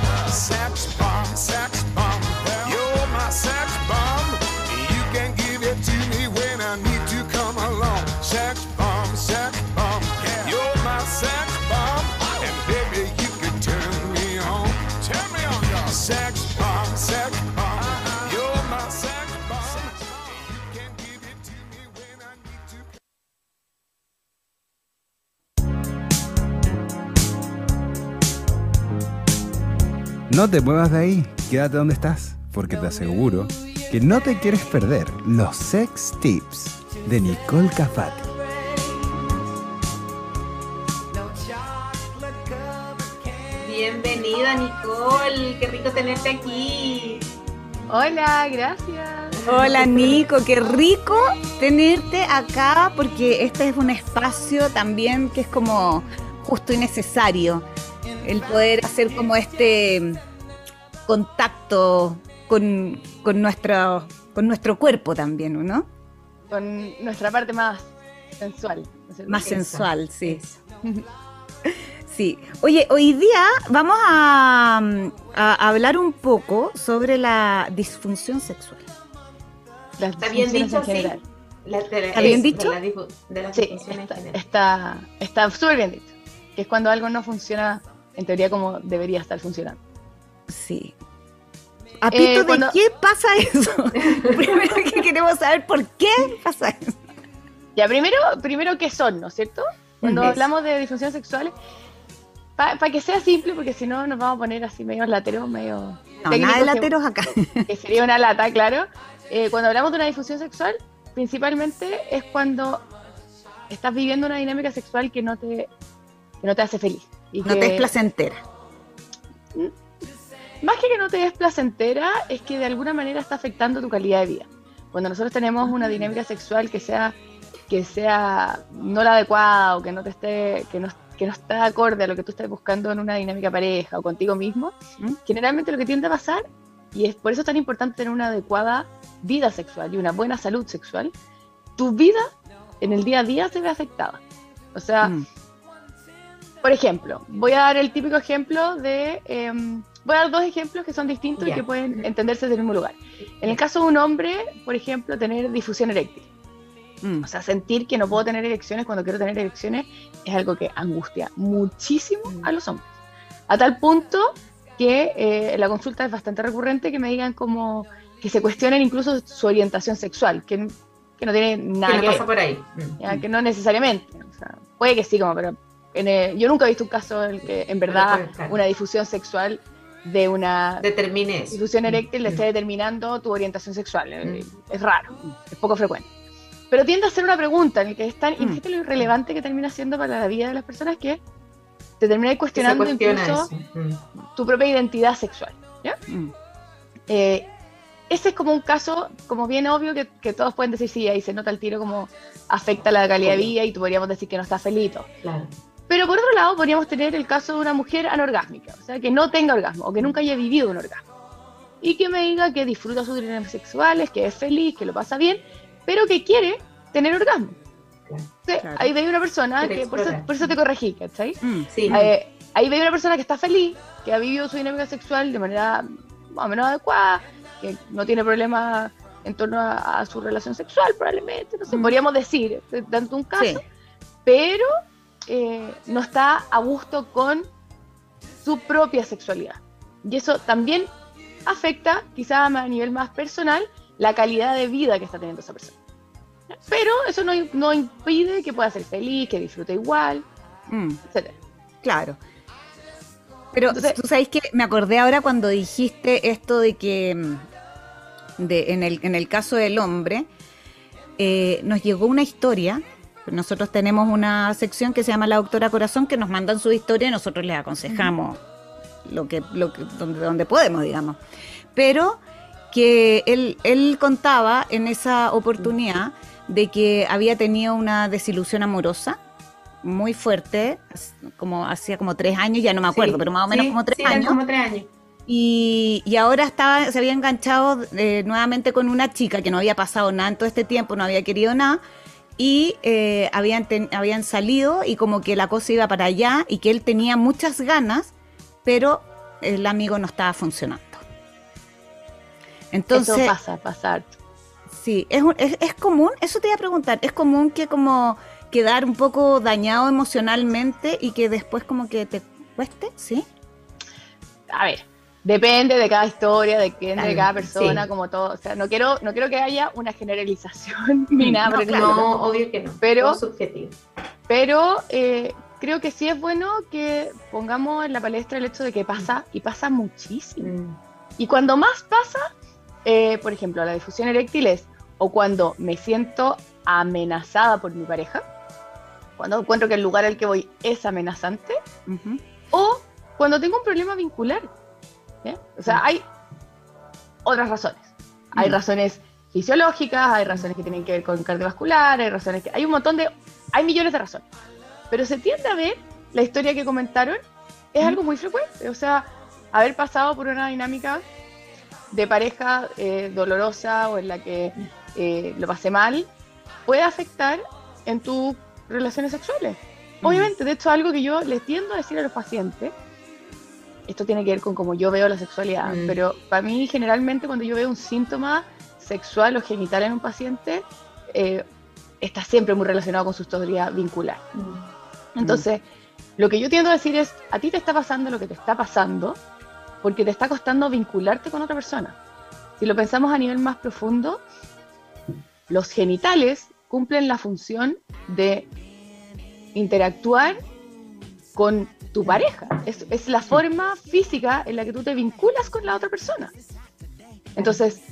Sex bomb, you're my sex bomb. You can give it to me when I need to come along. Sex bomb, you're my sex bomb. And baby, you can turn me on. Turn me on, y'all. Sex bomb, you're my sex bomb. You can give it to me when I need to. No te muevas de ahí, quédate donde estás, porque te aseguro que no te quieres perder los Sex Tips de Nicole Cafati. Bienvenida, Nicole. Qué rico tenerte aquí. Hola, gracias. Hola Nico, qué rico tenerte acá porque este es un espacio también que es como justo y necesario. El poder hacer como este contacto con nuestro cuerpo también, ¿no? Con nuestra parte más sensual. Más sensual, sí. Sí. Oye, hoy día vamos a hablar un poco sobre la disfunción sexual. ¿Está bien dicho? En general. ¿Está bien dicho? De las Sí, disfunciones en general. está súper bien dicho. Que es cuando algo no funciona en teoría como debería estar funcionando. Sí. Apito, ¿de qué pasa eso? Primero que queremos saber por qué pasa eso. Ya, primero ¿qué son, no es cierto? Cuando hablamos de disfunciones sexuales, para que sea simple, porque si no nos vamos a poner así medio lateros, medio... No, nada de lateros acá. Que sería una lata, claro. Cuando hablamos de una disfunción sexual, principalmente es cuando estás viviendo una dinámica sexual que no te hace feliz. Y no te es placentera. Más que no te es placentera, es que de alguna manera está afectando tu calidad de vida. Cuando nosotros tenemos una dinámica sexual que sea no la adecuada o que no está acorde a lo que tú estás buscando en una dinámica pareja o contigo mismo, generalmente lo que tiende a pasar, y es por eso es tan importante tener una adecuada vida sexual y una buena salud sexual, tu vida en el día a día se ve afectada. O sea, por ejemplo, voy a dar el típico ejemplo voy a dar dos ejemplos que son distintos y que pueden entenderse desde el mismo lugar. En el caso de un hombre, por ejemplo, tener difusión eréctil. O sea, sentir que no puedo tener erecciones cuando quiero tener erecciones es algo que angustia muchísimo a los hombres. A tal punto que en la consulta es bastante recurrente que me digan como que se cuestionen incluso su orientación sexual, que no tiene nada que pasa por ahí. Ya, que no necesariamente. O sea, puede que sí, pero yo nunca he visto un caso en el que en verdad una difusión sexual de una difusión eréctil le esté determinando tu orientación sexual. Es raro, es poco frecuente. Pero tiende a ser una pregunta en el que es tan, imagínate lo irrelevante que termina siendo para la vida de las personas, que te termina cuestionando incluso tu propia identidad sexual. ¿Ya? Ese es como un caso, como bien obvio, que todos pueden decir, sí, ahí se nota el tiro como afecta la calidad de vida y tú podríamos decir que no está feliz. Claro. Pero por otro lado, podríamos tener el caso de una mujer anorgásmica, o sea, que no tenga orgasmo o que nunca haya vivido un orgasmo. Y que me diga que disfruta sus dinámicas sexuales, que es feliz, que lo pasa bien, pero que quiere tener orgasmo. Claro. Sí, claro. Ahí veis una persona que, por eso te corregí, ¿cachai? Sí. Ahí veis una persona que está feliz, que ha vivido su dinámica sexual de manera más o menos adecuada, que no tiene problemas en torno a su relación sexual, probablemente, no sé, podríamos decir, dando un caso, pero no está a gusto con su propia sexualidad. Y eso también afecta, quizás a nivel más personal, la calidad de vida que está teniendo esa persona. Pero eso no impide que pueda ser feliz, que disfrute igual, etc. Claro. Pero entonces, tú sabes que me acordé ahora cuando dijiste esto de que en el caso del hombre nos llegó una historia. Nosotros tenemos una sección que se llama La Doctora Corazón, que nos mandan su historia y nosotros les aconsejamos donde podemos, digamos. Pero que él contaba en esa oportunidad de que había tenido una desilusión amorosa muy fuerte, hacía como 3 años, ya no me acuerdo, pero más o menos como 3 años. Como 3 años. Y ahora se había enganchado nuevamente con una chica que no había pasado nada en todo este tiempo, no había querido nada, y habían salido y como que la cosa iba para allá y que él tenía muchas ganas, pero el amigo no estaba funcionando. Entonces, eso pasa. Sí, es común, eso te iba a preguntar, es común que como quedar un poco dañado emocionalmente y que después como que te cueste, ¿sí? A ver, depende de cada historia, de cada persona, como todo. O sea, no quiero que haya una generalización ni nada. No, obvio que no. Pero, todo subjetivo. Pero creo que sí es bueno que pongamos en la palestra el hecho de que pasa, y pasa muchísimo. Y cuando más pasa, por ejemplo, la difusión eréctil es, o cuando me siento amenazada por mi pareja, cuando encuentro que el lugar al que voy es amenazante, o cuando tengo un problema vincular. O sea, hay otras razones. Hay razones fisiológicas, hay razones que tienen que ver con cardiovascular, hay un montón de, hay millones de razones. Pero se tiende a ver, la historia que comentaron, es algo muy frecuente. O sea, haber pasado por una dinámica de pareja dolorosa o en la que lo pasé mal, puede afectar en tus relaciones sexuales. Obviamente, de hecho, algo que yo les tiendo a decir a los pacientes, esto tiene que ver con cómo yo veo la sexualidad, pero para mí generalmente cuando yo veo un síntoma sexual o genital en un paciente, está siempre muy relacionado con su historia vincular. Entonces, lo que yo tiendo a decir es, a ti te está pasando lo que te está pasando porque te está costando vincularte con otra persona. Si lo pensamos a nivel más profundo, los genitales cumplen la función de interactuar con tu pareja. Es la forma física en la que tú te vinculas con la otra persona. Entonces,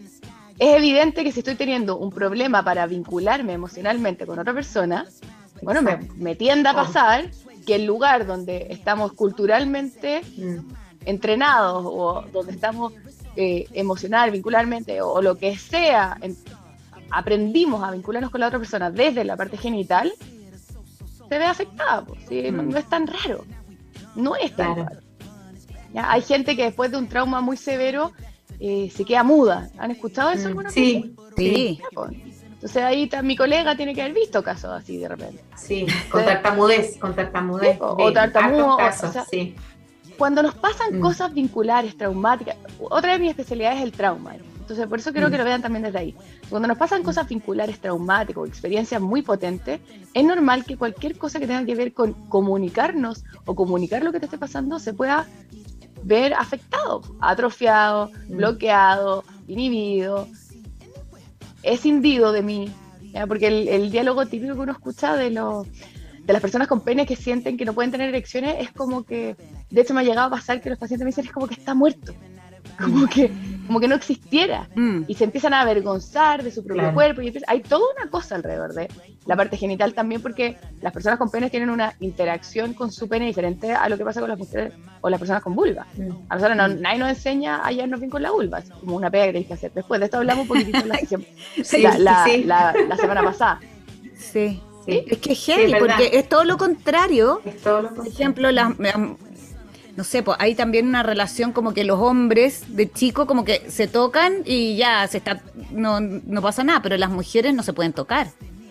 es evidente que si estoy teniendo un problema para vincularme emocionalmente con otra persona, bueno, me tiende a pasar que el lugar donde estamos culturalmente entrenados o donde estamos emocional, vincularmente o lo que sea, aprendimos a vincularnos con la otra persona desde la parte genital, se ve afectada, pues, ¿sí? No es tan raro. No es tan raro. ¿Ya? Hay gente que después de un trauma muy severo se queda muda. ¿Han escuchado eso alguna vez? Sí. Entonces ahí mi colega tiene que haber visto casos así de repente. Sí, con tartamudez. O tartamudo. Casos, sí. Cuando nos pasan cosas vinculares, traumáticas, otra de mis especialidades es el trauma. Entonces, por eso quiero que lo vean también desde ahí. Cuando nos pasan cosas vinculares traumáticas o experiencias muy potentes, es normal que cualquier cosa que tenga que ver con comunicarnos o comunicar lo que te esté pasando se pueda ver afectado, atrofiado, bloqueado, inhibido, escindido de mí. ¿Ya? Porque el diálogo típico que uno escucha de las personas con pene que sienten que no pueden tener erecciones es como que, de hecho me ha llegado a pasar que los pacientes me dicen es como que está muerto. Como que no existiera y se empiezan a avergonzar de su propio cuerpo y hay toda una cosa alrededor de la parte genital también, porque las personas con penes tienen una interacción con su pene diferente a lo que pasa con las mujeres o las personas con vulva. A nosotros nadie nos enseña a hallarnos bien con la vulva, es como una pega que tenéis que hacer. Después de esto hablamos un poquitito en la semana pasada. Sí. Es que es heavy, porque es todo lo contrario. Por ejemplo, no sé, pues hay también una relación como que los hombres de chico como que se tocan y ya no pasa nada, pero las mujeres no se pueden tocar.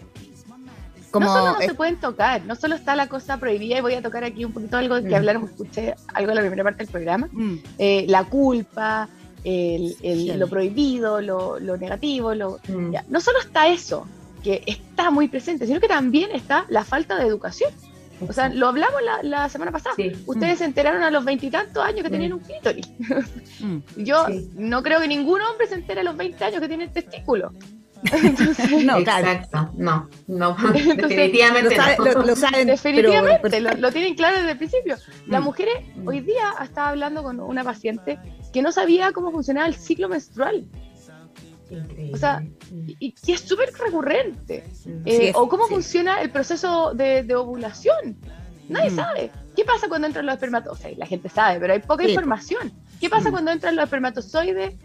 No solo no se pueden tocar, no solo está la cosa prohibida, y voy a tocar aquí un poquito algo que hablaron, escuché algo en la primera parte del programa, la culpa, lo prohibido, lo negativo, ya. No solo está eso, que está muy presente, sino que también está la falta de educación. O sea, lo hablamos la semana pasada. Ustedes se enteraron a los 20 y tantos años que tenían un clítoris. Yo no creo que ningún hombre se entere a los 20 años que tiene testículo. Entonces, no, exacto, no, definitivamente lo saben, definitivamente, lo tienen claro desde el principio. Las mujeres, hoy día estaba hablando con una paciente que no sabía cómo funcionaba el ciclo menstrual. O sea, y que es súper recurrente. O cómo funciona el proceso de ovulación. Nadie sabe. ¿Qué pasa cuando entran los espermatozoides? O sea, la gente sabe, pero hay poca información. ¿Qué pasa cuando entran los espermatozoides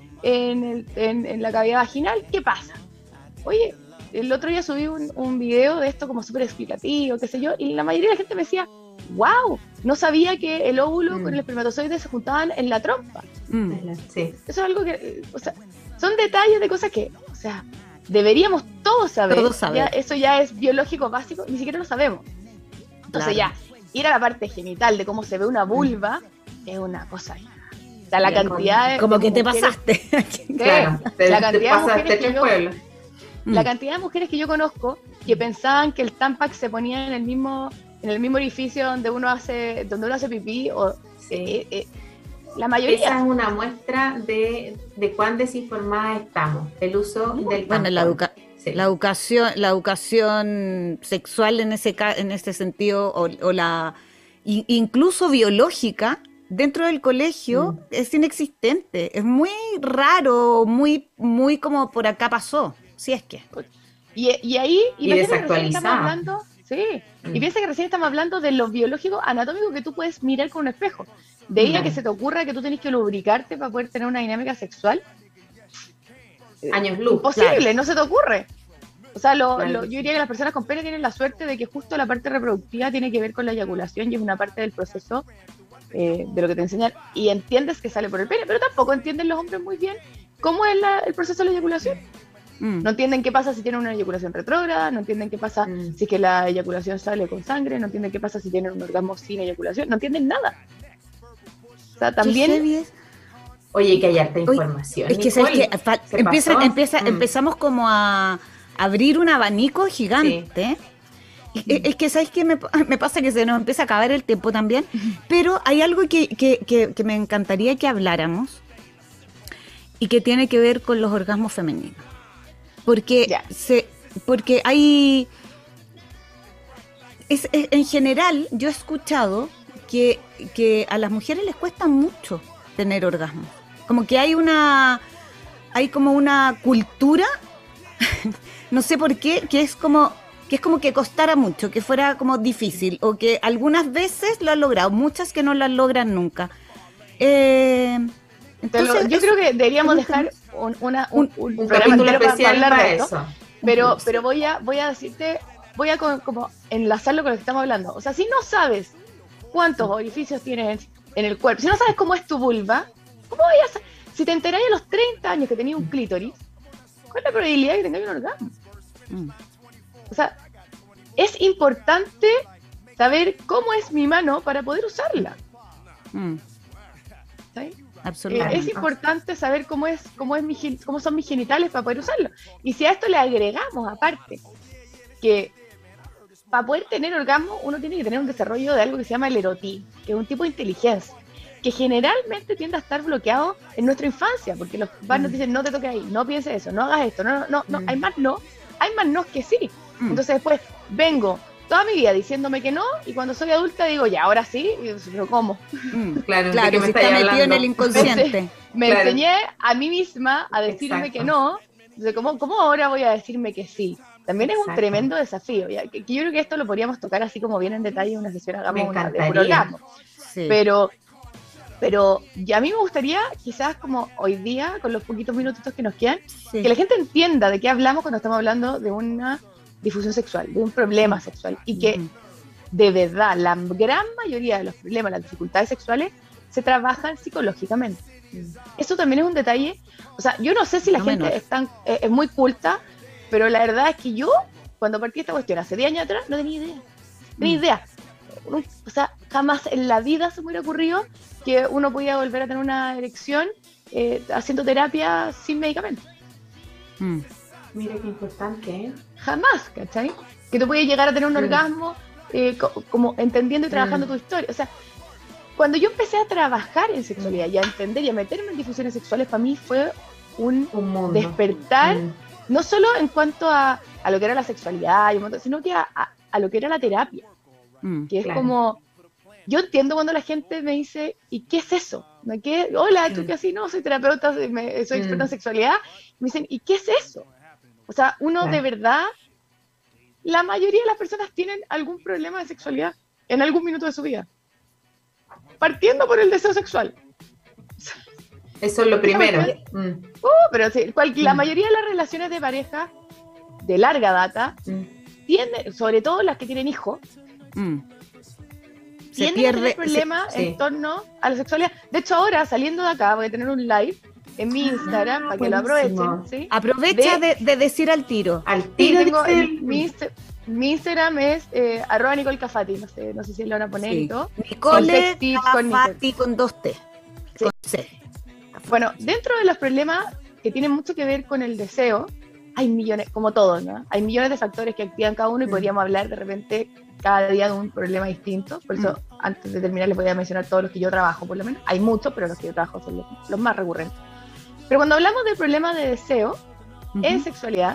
en la cavidad vaginal? ¿Qué pasa? Oye, el otro día subí un video de esto como súper explicativo, qué sé yo, y la mayoría de la gente me decía, wow, no sabía que el óvulo con el espermatozoide se juntaban en la trompa. Eso es algo que, o sea, son detalles de cosas que, o sea, deberíamos todos saber. Ya, eso ya es biológico básico, ni siquiera lo sabemos. Entonces ya, ir a la parte genital de cómo se ve una vulva es una cosa. O sea, la cantidad como que te pasaste. Claro, la cantidad de mujeres que la cantidad de mujeres que yo conozco que pensaban que el Tampax se ponía en el mismo orificio donde uno hace pipí o la mayoría. Esa es una muestra de cuán desinformadas estamos. El uso del tampón. Bueno, la educación sexual en ese sentido o la incluso biológica dentro del colegio es inexistente. Es muy raro, muy como por acá pasó. Si es que. Y ahí y desactualizada. Estamos hablando, Sí, y piensa que recién estamos hablando de lo biológico anatómico que tú puedes mirar con un espejo. De ahí a que se te ocurra que tú tenés que lubricarte para poder tener una dinámica sexual. Años luz. Imposible, claro. no se te ocurre. O sea, Claro. yo diría que las personas con pene tienen la suerte de que justo la parte reproductiva tiene que ver con la eyaculación y es una parte del proceso de lo que te enseñan y entiendes que sale por el pene, pero tampoco entienden los hombres muy bien cómo es el proceso de la eyaculación. No entienden qué pasa si tienen una eyaculación retrógrada, no entienden qué pasa si es que la eyaculación sale con sangre, no entienden qué pasa si tienen un orgasmo sin eyaculación, no entienden nada. O sea, también... Oye, que hay harta información. Es que, Nicole, ¿sabes qué? Empezamos como a abrir un abanico gigante. Sí. Es que, ¿sabes qué? Me pasa que se nos empieza a acabar el tiempo también, pero hay algo que me encantaría que habláramos y que tiene que ver con los orgasmos femeninos. Porque, porque hay... en general, yo he escuchado que a las mujeres les cuesta mucho tener orgasmos. Como que hay como una cultura, no sé por qué, que es como que costara mucho, que fuera como difícil, o que algunas veces lo han logrado, muchas que no lo logran nunca. Entonces, yo creo que deberíamos dejar un programa entero para hablar de eso. Pero voy a decirte, como enlazarlo con lo que estamos hablando. O sea, si no sabes cuántos orificios tienes en el cuerpo, si no sabes cómo es tu vulva, ¿cómo vayas a...? Si te enteráis a los 30 años que tenías un clítoris, ¿cuál es la probabilidad de que tengáis un orgasmo? O sea, es importante saber cómo es mi mano para poder usarla. ¿Sí? Absolutamente. Es importante saber cómo son mis genitales para poder usarlo. Y si a esto le agregamos, aparte, que para poder tener orgasmo uno tiene que tener un desarrollo de algo que se llama el erotismo, que es un tipo de inteligencia, que generalmente tiende a estar bloqueado en nuestra infancia, porque los padres nos dicen, no te toques ahí, no pienses eso, no hagas esto, no, hay más no que sí. Entonces después vengo toda mi vida diciéndome que no, y cuando soy adulta digo, ya, ahora sí, pero ¿cómo? Claro, si está metido en el inconsciente. Entonces, me enseñé a mí misma a decirme que no, entonces ¿cómo ahora voy a decirme que sí? También es un tremendo desafío, ya, que yo creo que esto lo podríamos tocar así como bien en detalle en una sesión, hagamos una de puro orgasmo. Sí. Pero ya a mí me gustaría, quizás como hoy día, con los poquitos minutitos que nos quedan, que la gente entienda de qué hablamos cuando estamos hablando de una difusión sexual, de un problema sexual, y que de verdad la gran mayoría de los problemas, las dificultades sexuales, se trabajan psicológicamente. Eso también es un detalle. O sea, yo no sé si la gente es muy culta, pero la verdad es que yo, cuando partí esta cuestión hace 10 años atrás, no tenía idea. No tenía idea. O sea, jamás en la vida se me hubiera ocurrido que uno podía volver a tener una erección haciendo terapia sin medicamentos. Mira qué importante, ¿eh? Jamás, ¿cachai? Que tú podías llegar a tener un orgasmo como entendiendo y trabajando tu historia. O sea, cuando yo empecé a trabajar en sexualidad y a entender y a meterme en difusiones sexuales, para mí fue un despertar, no solo en cuanto a lo que era la sexualidad, sino que a lo que era la terapia. Que es como, yo entiendo cuando la gente me dice, ¿y qué es eso? ¿Qué? Hola, ¿tú qué así? No, soy terapeuta, soy experta en sexualidad. Me dicen, ¿y qué es eso? O sea, uno de verdad, la mayoría de las personas tienen algún problema de sexualidad en algún minuto de su vida. Partiendo por el deseo sexual. Eso es lo primero. Pero sí, la mayoría de las relaciones de pareja de larga data tienden, sobre todo las que tienen hijos, tienen a tener problemas en torno a la sexualidad. De hecho, ahora, saliendo de acá, voy a tener un live en mi Instagram para que lo aprovechen. ¿Sí? Aprovecha de decir al tiro. Mi Instagram es @Nicole Cafati, no sé si lo van a poner y todo. Nicole Cafati con 2 T. Sí. Con C. Bueno, dentro de los problemas que tienen mucho que ver con el deseo, hay millones, como todos, ¿no? Hay millones de factores que activan cada uno y podríamos hablar de repente cada día de un problema distinto. Por eso, antes de terminar, les voy a mencionar todos los que yo trabajo, por lo menos. Hay muchos, pero los que yo trabajo son los más recurrentes. Pero cuando hablamos del problema de deseo en sexualidad,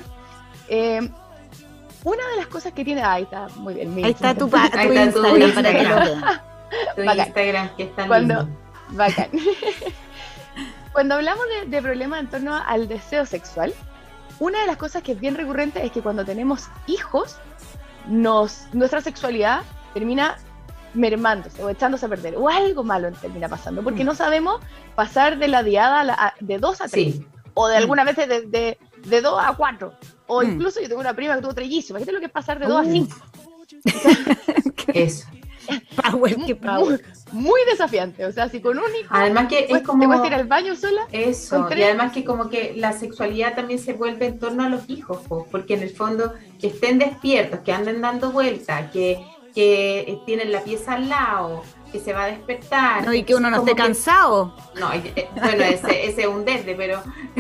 una de las cosas que tiene... Ahí está, muy bien. Ahí está tu Instagram para que lo vean. Tu Instagram, que es tan lindo. Bacán. Cuando hablamos de problemas en torno al deseo sexual, una de las cosas que es bien recurrente es que cuando tenemos hijos, nuestra sexualidad termina mermándose o echándose a perder, o algo malo termina pasando, porque no sabemos pasar de la diada de 2 a 3, o de algunas veces de 2 a 4, o incluso yo tengo una prima que tuvo trellizos, imagínate lo que es pasar de 2 a 5. Eso. Muy desafiante, o sea, si con un hijo además que es como te vas a ir al baño sola. Eso, y además que como que la sexualidad también se vuelve en torno a los hijos, porque en el fondo que estén despiertos, que anden dando vueltas, que tienen la pieza al lado, que se va a despertar. No, y que uno no esté cansado. No, bueno, ese es un desde, pero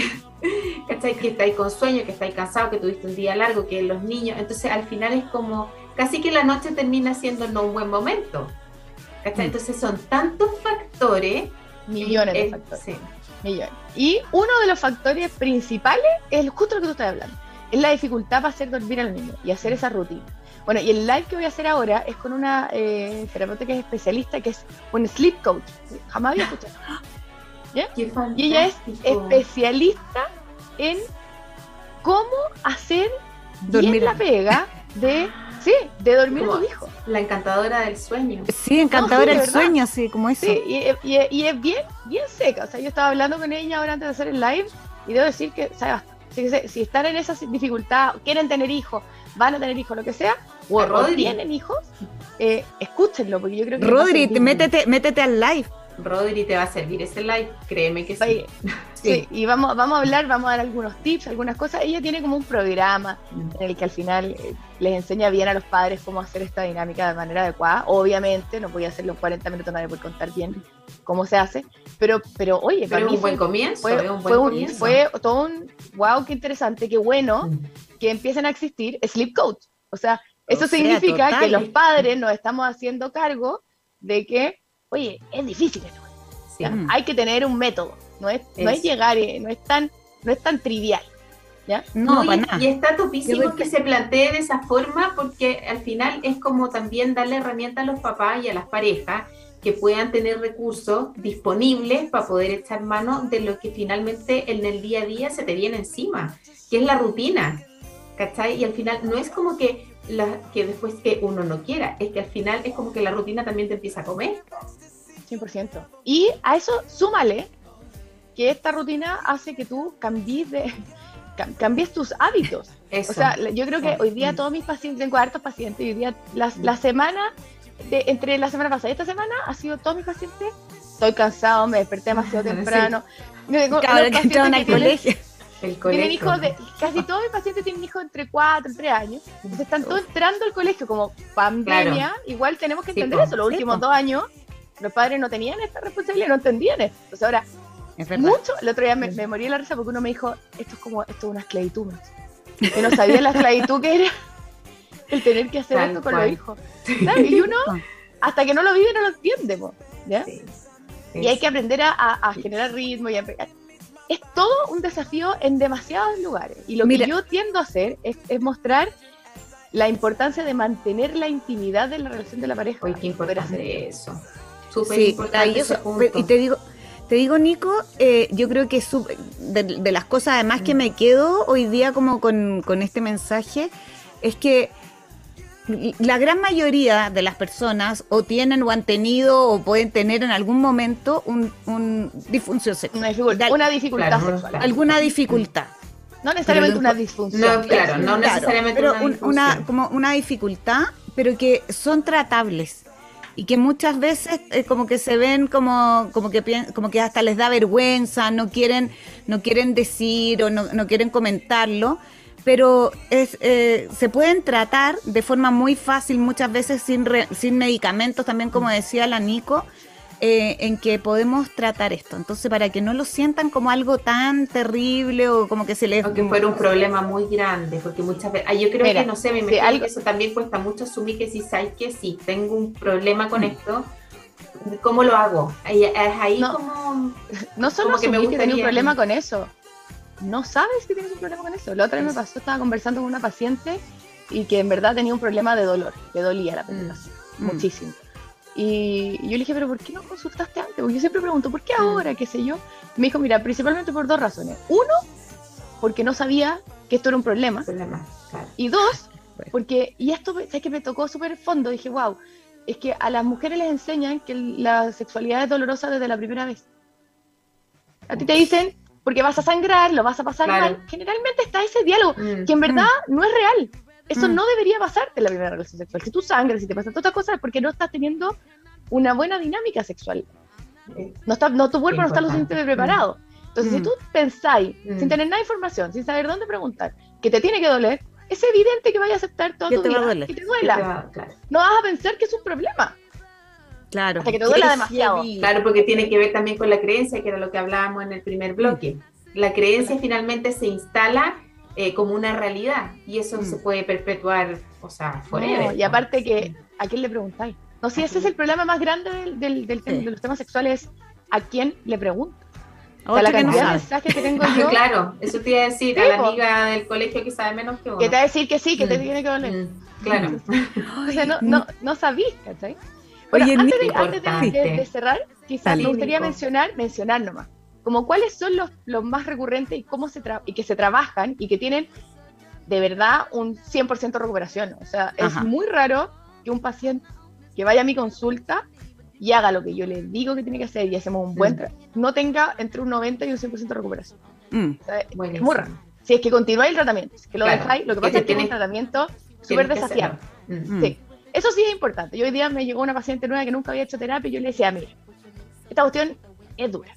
¿cachai? Que estáis con sueño, que estáis cansado, que tuviste un día largo, que los niños, entonces al final es como, casi que la noche termina siendo no un buen momento, ¿cachai? Entonces son tantos factores. Millones de factores. Sí. Millones. Y uno de los factores principales es justo lo que tú estás hablando, es la dificultad para hacer dormir al niño y hacer esa rutina. Bueno, y el live que voy a hacer ahora es con una terapeuta que es especialista, que es un sleep coach. Jamás había escuchado. ¿Ya? Y ella es especialista en cómo hacer bien la pega de dormir a tu hijo. La encantadora del sueño. Sí, encantadora del sueño, sí, como eso. Sí, y es bien seca. O sea, yo estaba hablando con ella ahora antes de hacer el live y debo decir que, ¿sabes? Si están en esa dificultad, quieren tener hijos, van a tener hijos, lo que sea, o tienen hijos, escúchenlo, porque yo creo que Rodri, métete al live. Rodri, te va a servir ese live, créeme que sí. Sí, y vamos a hablar, vamos a dar algunos tips, algunas cosas. Ella tiene como un programa en el que al final les enseña bien a los padres cómo hacer esta dinámica de manera adecuada. Obviamente, no voy a hacerlo en 40 minutos, nadie puede contar bien cómo se hace, pero oye, para mí un buen comienzo, fue todo un wow, qué interesante, qué bueno que empiecen a existir sleep coach. O sea, eso significa que los padres nos estamos haciendo cargo de que, oye, es difícil esto. Sí. Hay que tener un método, no es llegar, no es tan trivial. ¿Ya? No, y está topísimo que se plantee de esa forma, porque al final es como también darle herramientas a los papás y a las parejas que puedan tener recursos disponibles para poder echar mano de lo que finalmente en el día a día se te viene encima, que es la rutina, ¿cachai? Y al final no es como que después que uno no quiera, es que al final es como que la rutina también te empieza a comer. 100%. Y a eso súmale que esta rutina hace que tú cambies tus hábitos. Eso. O sea, yo creo que hoy día todos mis pacientes, tengo hartos pacientes, y hoy día la semana, entre la semana pasada y esta semana, ha sido todos mis pacientes, estoy cansado, me desperté demasiado temprano. Claro, que entraron al colegio. Tienen hijos casi todos mis pacientes tienen hijos entre 4 y 3 años, entonces están todos entrando al colegio como pandemia, igual tenemos que entender eso, los últimos 2 años los padres no tenían esta responsabilidad, no entendían esto. Entonces ahora, el otro día me morí de la risa porque uno me dijo, esto es una esclavitud. Yo no sabía la esclavitud que era el tener que hacer esto con los hijos. ¿Sabes? Y uno, hasta que no lo vive, no lo entiende. ¿Ya? Sí. Y hay que aprender a generar ritmo. Es todo un desafío en demasiados lugares. Y lo que yo tiendo a hacer es mostrar la importancia de mantener la intimidad de la relación de la pareja. Oye, qué importante eso. Súper sí, importante ese punto. Y te digo, Nico, yo creo que de las cosas además que me quedo hoy día como con este mensaje, es que la gran mayoría de las personas o tienen o han tenido o pueden tener en algún momento un disfunción sexual. Una dificultad sexual. Alguna dificultad. No necesariamente una disfunción. No necesariamente pero una dificultad, pero que son tratables. Y que muchas veces como que se ven como que hasta les da vergüenza, no quieren decir o no quieren comentarlo, pero se pueden tratar de forma muy fácil, muchas veces sin medicamentos, también como decía la Nico, en que podemos tratar esto. Entonces, para que no lo sientan como algo tan terrible o como que se les... O que fuera un problema muy grande, porque muchas veces... yo creo que, no sé, me imagino que eso también cuesta mucho asumir que si sabes que sí, tengo un problema con esto, ¿cómo lo hago? No solo asumir que tenía un problema con eso, no sabes que tienes un problema con eso. La otra vez me pasó, estaba conversando con una paciente y que en verdad tenía un problema de dolor, le dolía la penetración, muchísimo. Y yo le dije, pero ¿por qué no consultaste antes? Porque yo siempre pregunto, ¿por qué ahora? ¿Qué sé yo? Me dijo, mira, principalmente por 2 razones. 1, porque no sabía que esto era un problema. Claro. Y 2, Porque, y esto es que me tocó súper fondo, dije, wow, es que a las mujeres les enseñan que la sexualidad es dolorosa desde la primera vez. A ti te dicen, porque vas a sangrar, lo vas a pasar mal. Generalmente está ese diálogo, que en verdad no es real. Eso no debería pasarte en la primera relación sexual. Si tú sangras, si te pasan todas cosas, es porque no estás teniendo una buena dinámica sexual. Tu cuerpo no está lo suficientemente preparado. Entonces, si tú pensáis, sin tener nada de información, sin saber dónde preguntar, que te tiene que doler, es evidente que vayas a aceptar todo tu vida, que te duela. No vas a pensar que es un problema. Claro. Hasta que te duela demasiado. Claro, porque tiene que ver también con la creencia, que era lo que hablábamos en el primer bloque. La creencia finalmente se instala como una realidad, y eso se puede perpetuar, o sea, forever. No, y aparte que, ¿a quién le preguntáis? No, si ese es el problema más grande de los temas sexuales, ¿a quién le pregunto? O sea, la cantidad de mensajes que tengo yo. Claro, eso te iba a decir, a la amiga del colegio que sabe menos que uno. Que te va a decir que sí, que te tiene que doler. Claro. O sea, no sabís, ¿cachai? Bueno, Oye, antes de cerrar, quizás me gustaría mencionar nomás, como cuáles son los más recurrentes y cómo y que se trabajan y que tienen de verdad un 100% recuperación. O sea, es muy raro que un paciente que vaya a mi consulta y haga lo que yo le digo que tiene que hacer y hacemos un buen trabajo, no tenga entre un 90 y un 100% de recuperación. O sea, es muy raro. Si es que continuáis el tratamiento, si es que lo dejáis, lo que pasa es que es un tratamiento súper desafiante. Sí. Eso sí es importante. Yo hoy día me llegó una paciente nueva que nunca había hecho terapia y yo le decía, mira, esta cuestión es dura.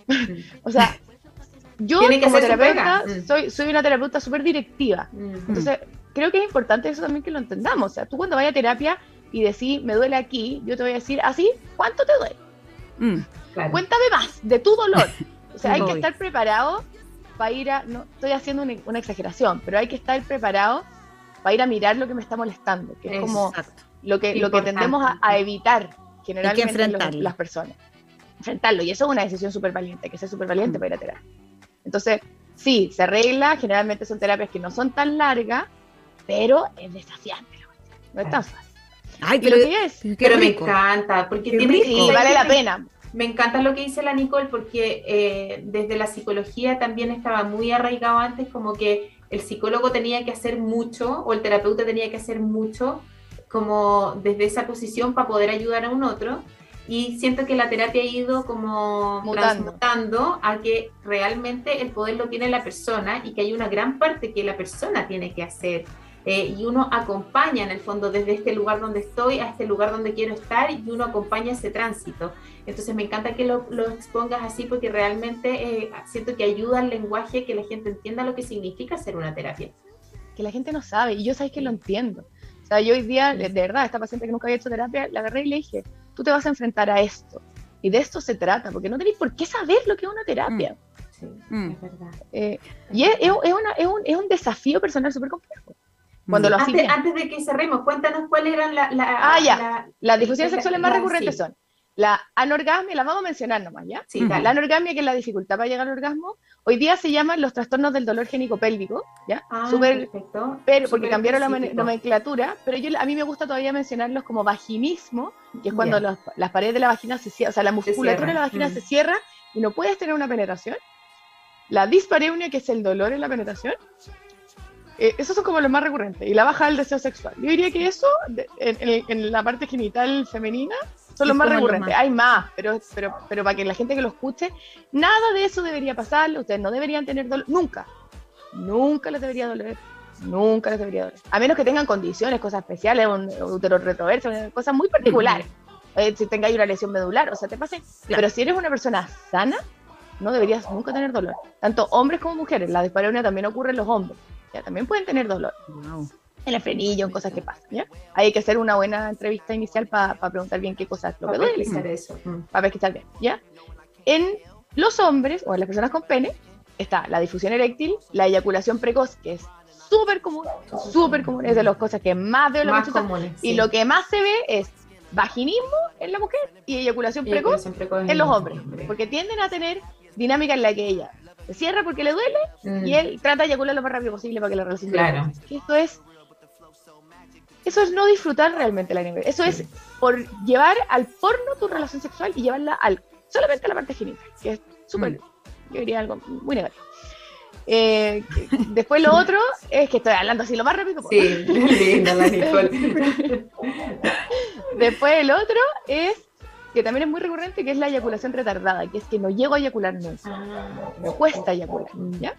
O sea, yo como terapeuta soy una terapeuta súper directiva. Entonces, creo que es importante eso también que lo entendamos. O sea, tú cuando vayas a terapia y decís, me duele aquí, yo te voy a decir, ¿así? ¿Cuánto te duele? Cuéntame más de tu dolor. O sea, hay que estar preparado para ir a... No, estoy haciendo una exageración, pero hay que estar preparado para ir a mirar lo que me está molestando, que es como lo que tendemos a evitar generalmente las personas. Enfrentarlo, y eso es una decisión súper valiente, hay que ser súper valiente para ir a terapia. Entonces, sí, se arregla, generalmente son terapias que no son tan largas, pero es desafiante, no es tan fácil. Ay, pero me encanta, porque vale la pena. Me encanta lo que dice la Nicole, porque desde la psicología también estaba muy arraigado antes, como que el psicólogo tenía que hacer mucho, o el terapeuta tenía que hacer mucho, como desde esa posición para poder ayudar a un otro, y siento que la terapia ha ido como transmutando a que realmente el poder lo tiene la persona, y que hay una gran parte que la persona tiene que hacer, y uno acompaña en el fondo desde este lugar donde estoy a este lugar donde quiero estar, y uno acompaña ese tránsito. Entonces me encanta que lo expongas así, porque realmente siento que ayuda al lenguaje, que la gente entienda lo que significa hacer una terapia. Que la gente no sabe, y yo sabes que lo entiendo. O sea, yo hoy día, de verdad, esta paciente que nunca había hecho terapia, la agarré y le dije, tú te vas a enfrentar a esto, y de esto se trata, porque no tenéis por qué saber lo que es una terapia. Sí, es verdad. Y es un desafío personal súper complejo. Cuando lo antes de que cerremos, cuéntanos cuáles eran las disfunciones sexuales más recurrentes son la anorgasmia, la vamos a mencionar nomás, ¿ya? Sí, la anorgasmia, que es la dificultad para llegar al orgasmo, hoy día se llaman los trastornos del dolor génico-pélvico, ¿ya? Perfecto. Porque cambiaron la nomenclatura, pero a mí me gusta todavía mencionarlos como vaginismo, que es cuando las paredes de la vagina se cierran, o sea, la musculatura de la vagina se cierra y no puedes tener una penetración. La dispareunia, que es el dolor en la penetración. Esos son como los más recurrentes. Y la baja del deseo sexual. Yo diría que eso, en la parte genital femenina, son los más recurrentes. Hay más, pero para que la gente que lo escuche, nada de eso debería pasarle. Ustedes no deberían tener dolor. Nunca les debería doler. Nunca les debería doler. A menos que tengan condiciones, cosas especiales, un útero retroverso, cosas muy particulares. Si tengáis una lesión medular, o sea, te pase. Claro. Pero si eres una persona sana, no deberías nunca tener dolor. Tanto hombres como mujeres. La dispareunia también ocurre en los hombres. Ya, también pueden tener dolor. En el frenillo, en cosas que pasan, ¿ya? Hay que hacer una buena entrevista inicial para preguntar bien qué cosas lo que duele. Para pesquisar bien, ¿ya? En los hombres, o en las personas con pene, está la difusión eréctil, la eyaculación precoz, que es súper común, es de las cosas que más veo en la consulta, y lo que más se ve es vaginismo en la mujer y eyaculación precoz en los hombres, porque tienden a tener dinámica en la que ella se cierra porque le duele y él trata de eyacular lo más rápido posible para que la relación eso es no disfrutar realmente la nivel. Eso es por llevar al porno tu relación sexual y llevarla solamente a la parte genital, que es súper, yo diría algo muy negativo. Después lo otro es que estoy hablando así lo más rápido posible. Sí, linda la Nicole. Después el otro es que también es muy recurrente, que es la eyaculación retardada, que es que no llego a eyacular nunca. Me cuesta eyacular, ¿ya?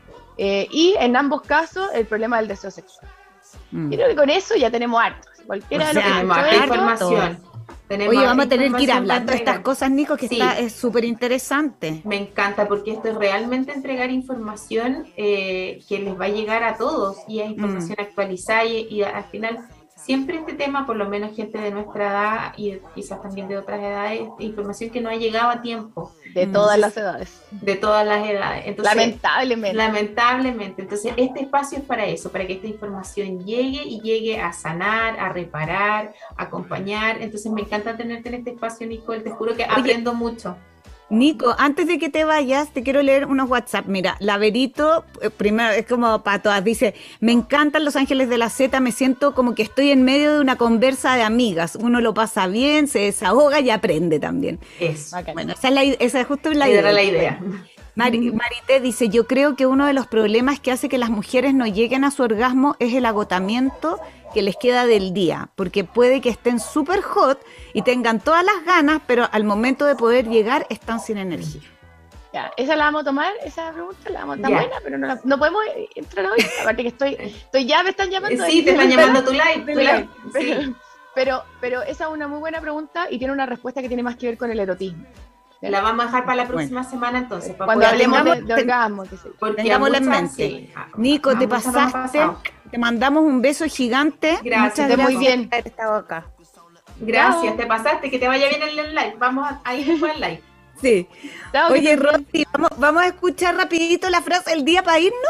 Y en ambos casos el problema del deseo sexual. Y creo que con eso ya tenemos harto. Cualquiera de lo que tenemos harta información. Oye, vamos a tener que ir hablando de estas cosas, Nico, que es súper interesante. Me encanta porque esto es realmente entregar información que les va a llegar a todos y es información actualizada y al final siempre este tema, por lo menos gente de nuestra edad y quizás también de otras edades, información que no ha llegado a tiempo. De todas las edades. De todas las edades. Entonces, lamentablemente. Entonces, este espacio es para eso, para que esta información llegue a sanar, a reparar, a acompañar. Entonces, me encanta tenerte en este espacio, Nicole. Te juro que aprendo mucho. Nico, antes de que te vayas, te quiero leer unos WhatsApp. Mira, Laverito, primero es como para todas, dice, me encantan Los Ángeles de la Z, me siento como que estoy en medio de una conversa de amigas. Uno lo pasa bien, se desahoga y aprende también. Eso. Bueno, esa es justo la idea. Era la idea. Marité dice, yo creo que uno de los problemas que hace que las mujeres no lleguen a su orgasmo es el agotamiento que les queda del día, porque puede que estén súper hot y tengan todas las ganas, pero al momento de poder llegar están sin energía. Ya, esa la vamos a tomar, esa pregunta la vamos a tomar buena, pero no podemos entrar hoy, aparte que estoy ya me están llamando. Sí, te están llamando tu live. Sí. Pero esa es una muy buena pregunta y tiene una respuesta que tiene más que ver con el erotismo. La vamos a dejar para la próxima semana entonces. Cuando hablemos de orgasmo. Tengámosla en mente. Sí. Nico, te pasaste. Te mandamos un beso gigante. Gracias. Muy bien. Por haber estado acá. Gracias, te pasaste. Que te vaya bien en el live. Vamos a ir después al live. Sí. Oye, Rosy, vamos a escuchar rapidito la frase del día para irnos.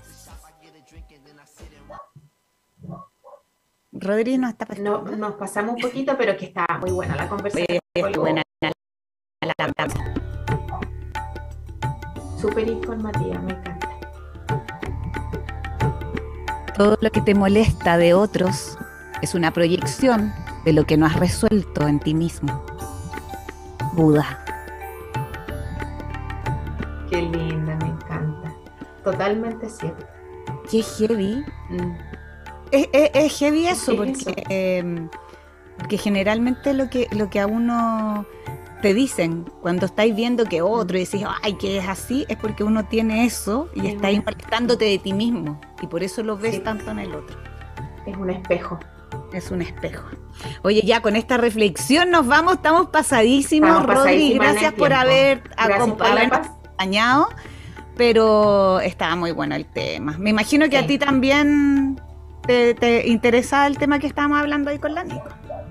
Rodri no está pasando. No, nos pasamos un poquito, pero que está muy buena la conversación. Muy buena. Súper informativa, me encanta. Todo lo que te molesta de otros es una proyección de lo que no has resuelto en ti mismo. Buda. Qué linda, me encanta. Totalmente cierto. Qué heavy. Es heavy eso, porque generalmente lo que a uno te dicen cuando estáis viendo que otro y decís, ay, que es así, es porque uno tiene eso y está molestándote de ti mismo y por eso lo ves tanto en el otro. Es un espejo. Es un espejo. Oye, ya con esta reflexión nos vamos, estamos pasadísimos, Rodri, gracias por habernos acompañado, pero estaba muy bueno el tema. Me imagino que a ti también te interesa el tema que estábamos hablando ahí con la Nico.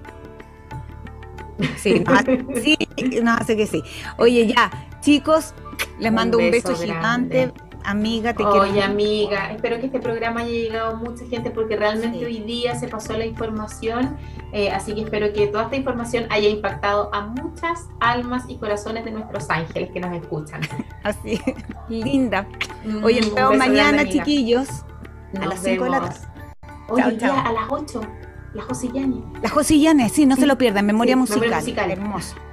Sí, nos hace que sí. Oye, ya, chicos, les mando un beso gigante. Amiga, te quiero. Oye, amiga, espero que este programa haya llegado a mucha gente porque realmente hoy día se pasó la información, así que espero que toda esta información haya impactado a muchas almas y corazones de nuestros ángeles que nos escuchan. Así, linda. Oye, nos vemos mañana, chiquillos, a las 5 de la tarde. Hoy día a las 8. La Josillane. La Josillane, sí, no se lo pierdan. Memoria musical. Hermoso.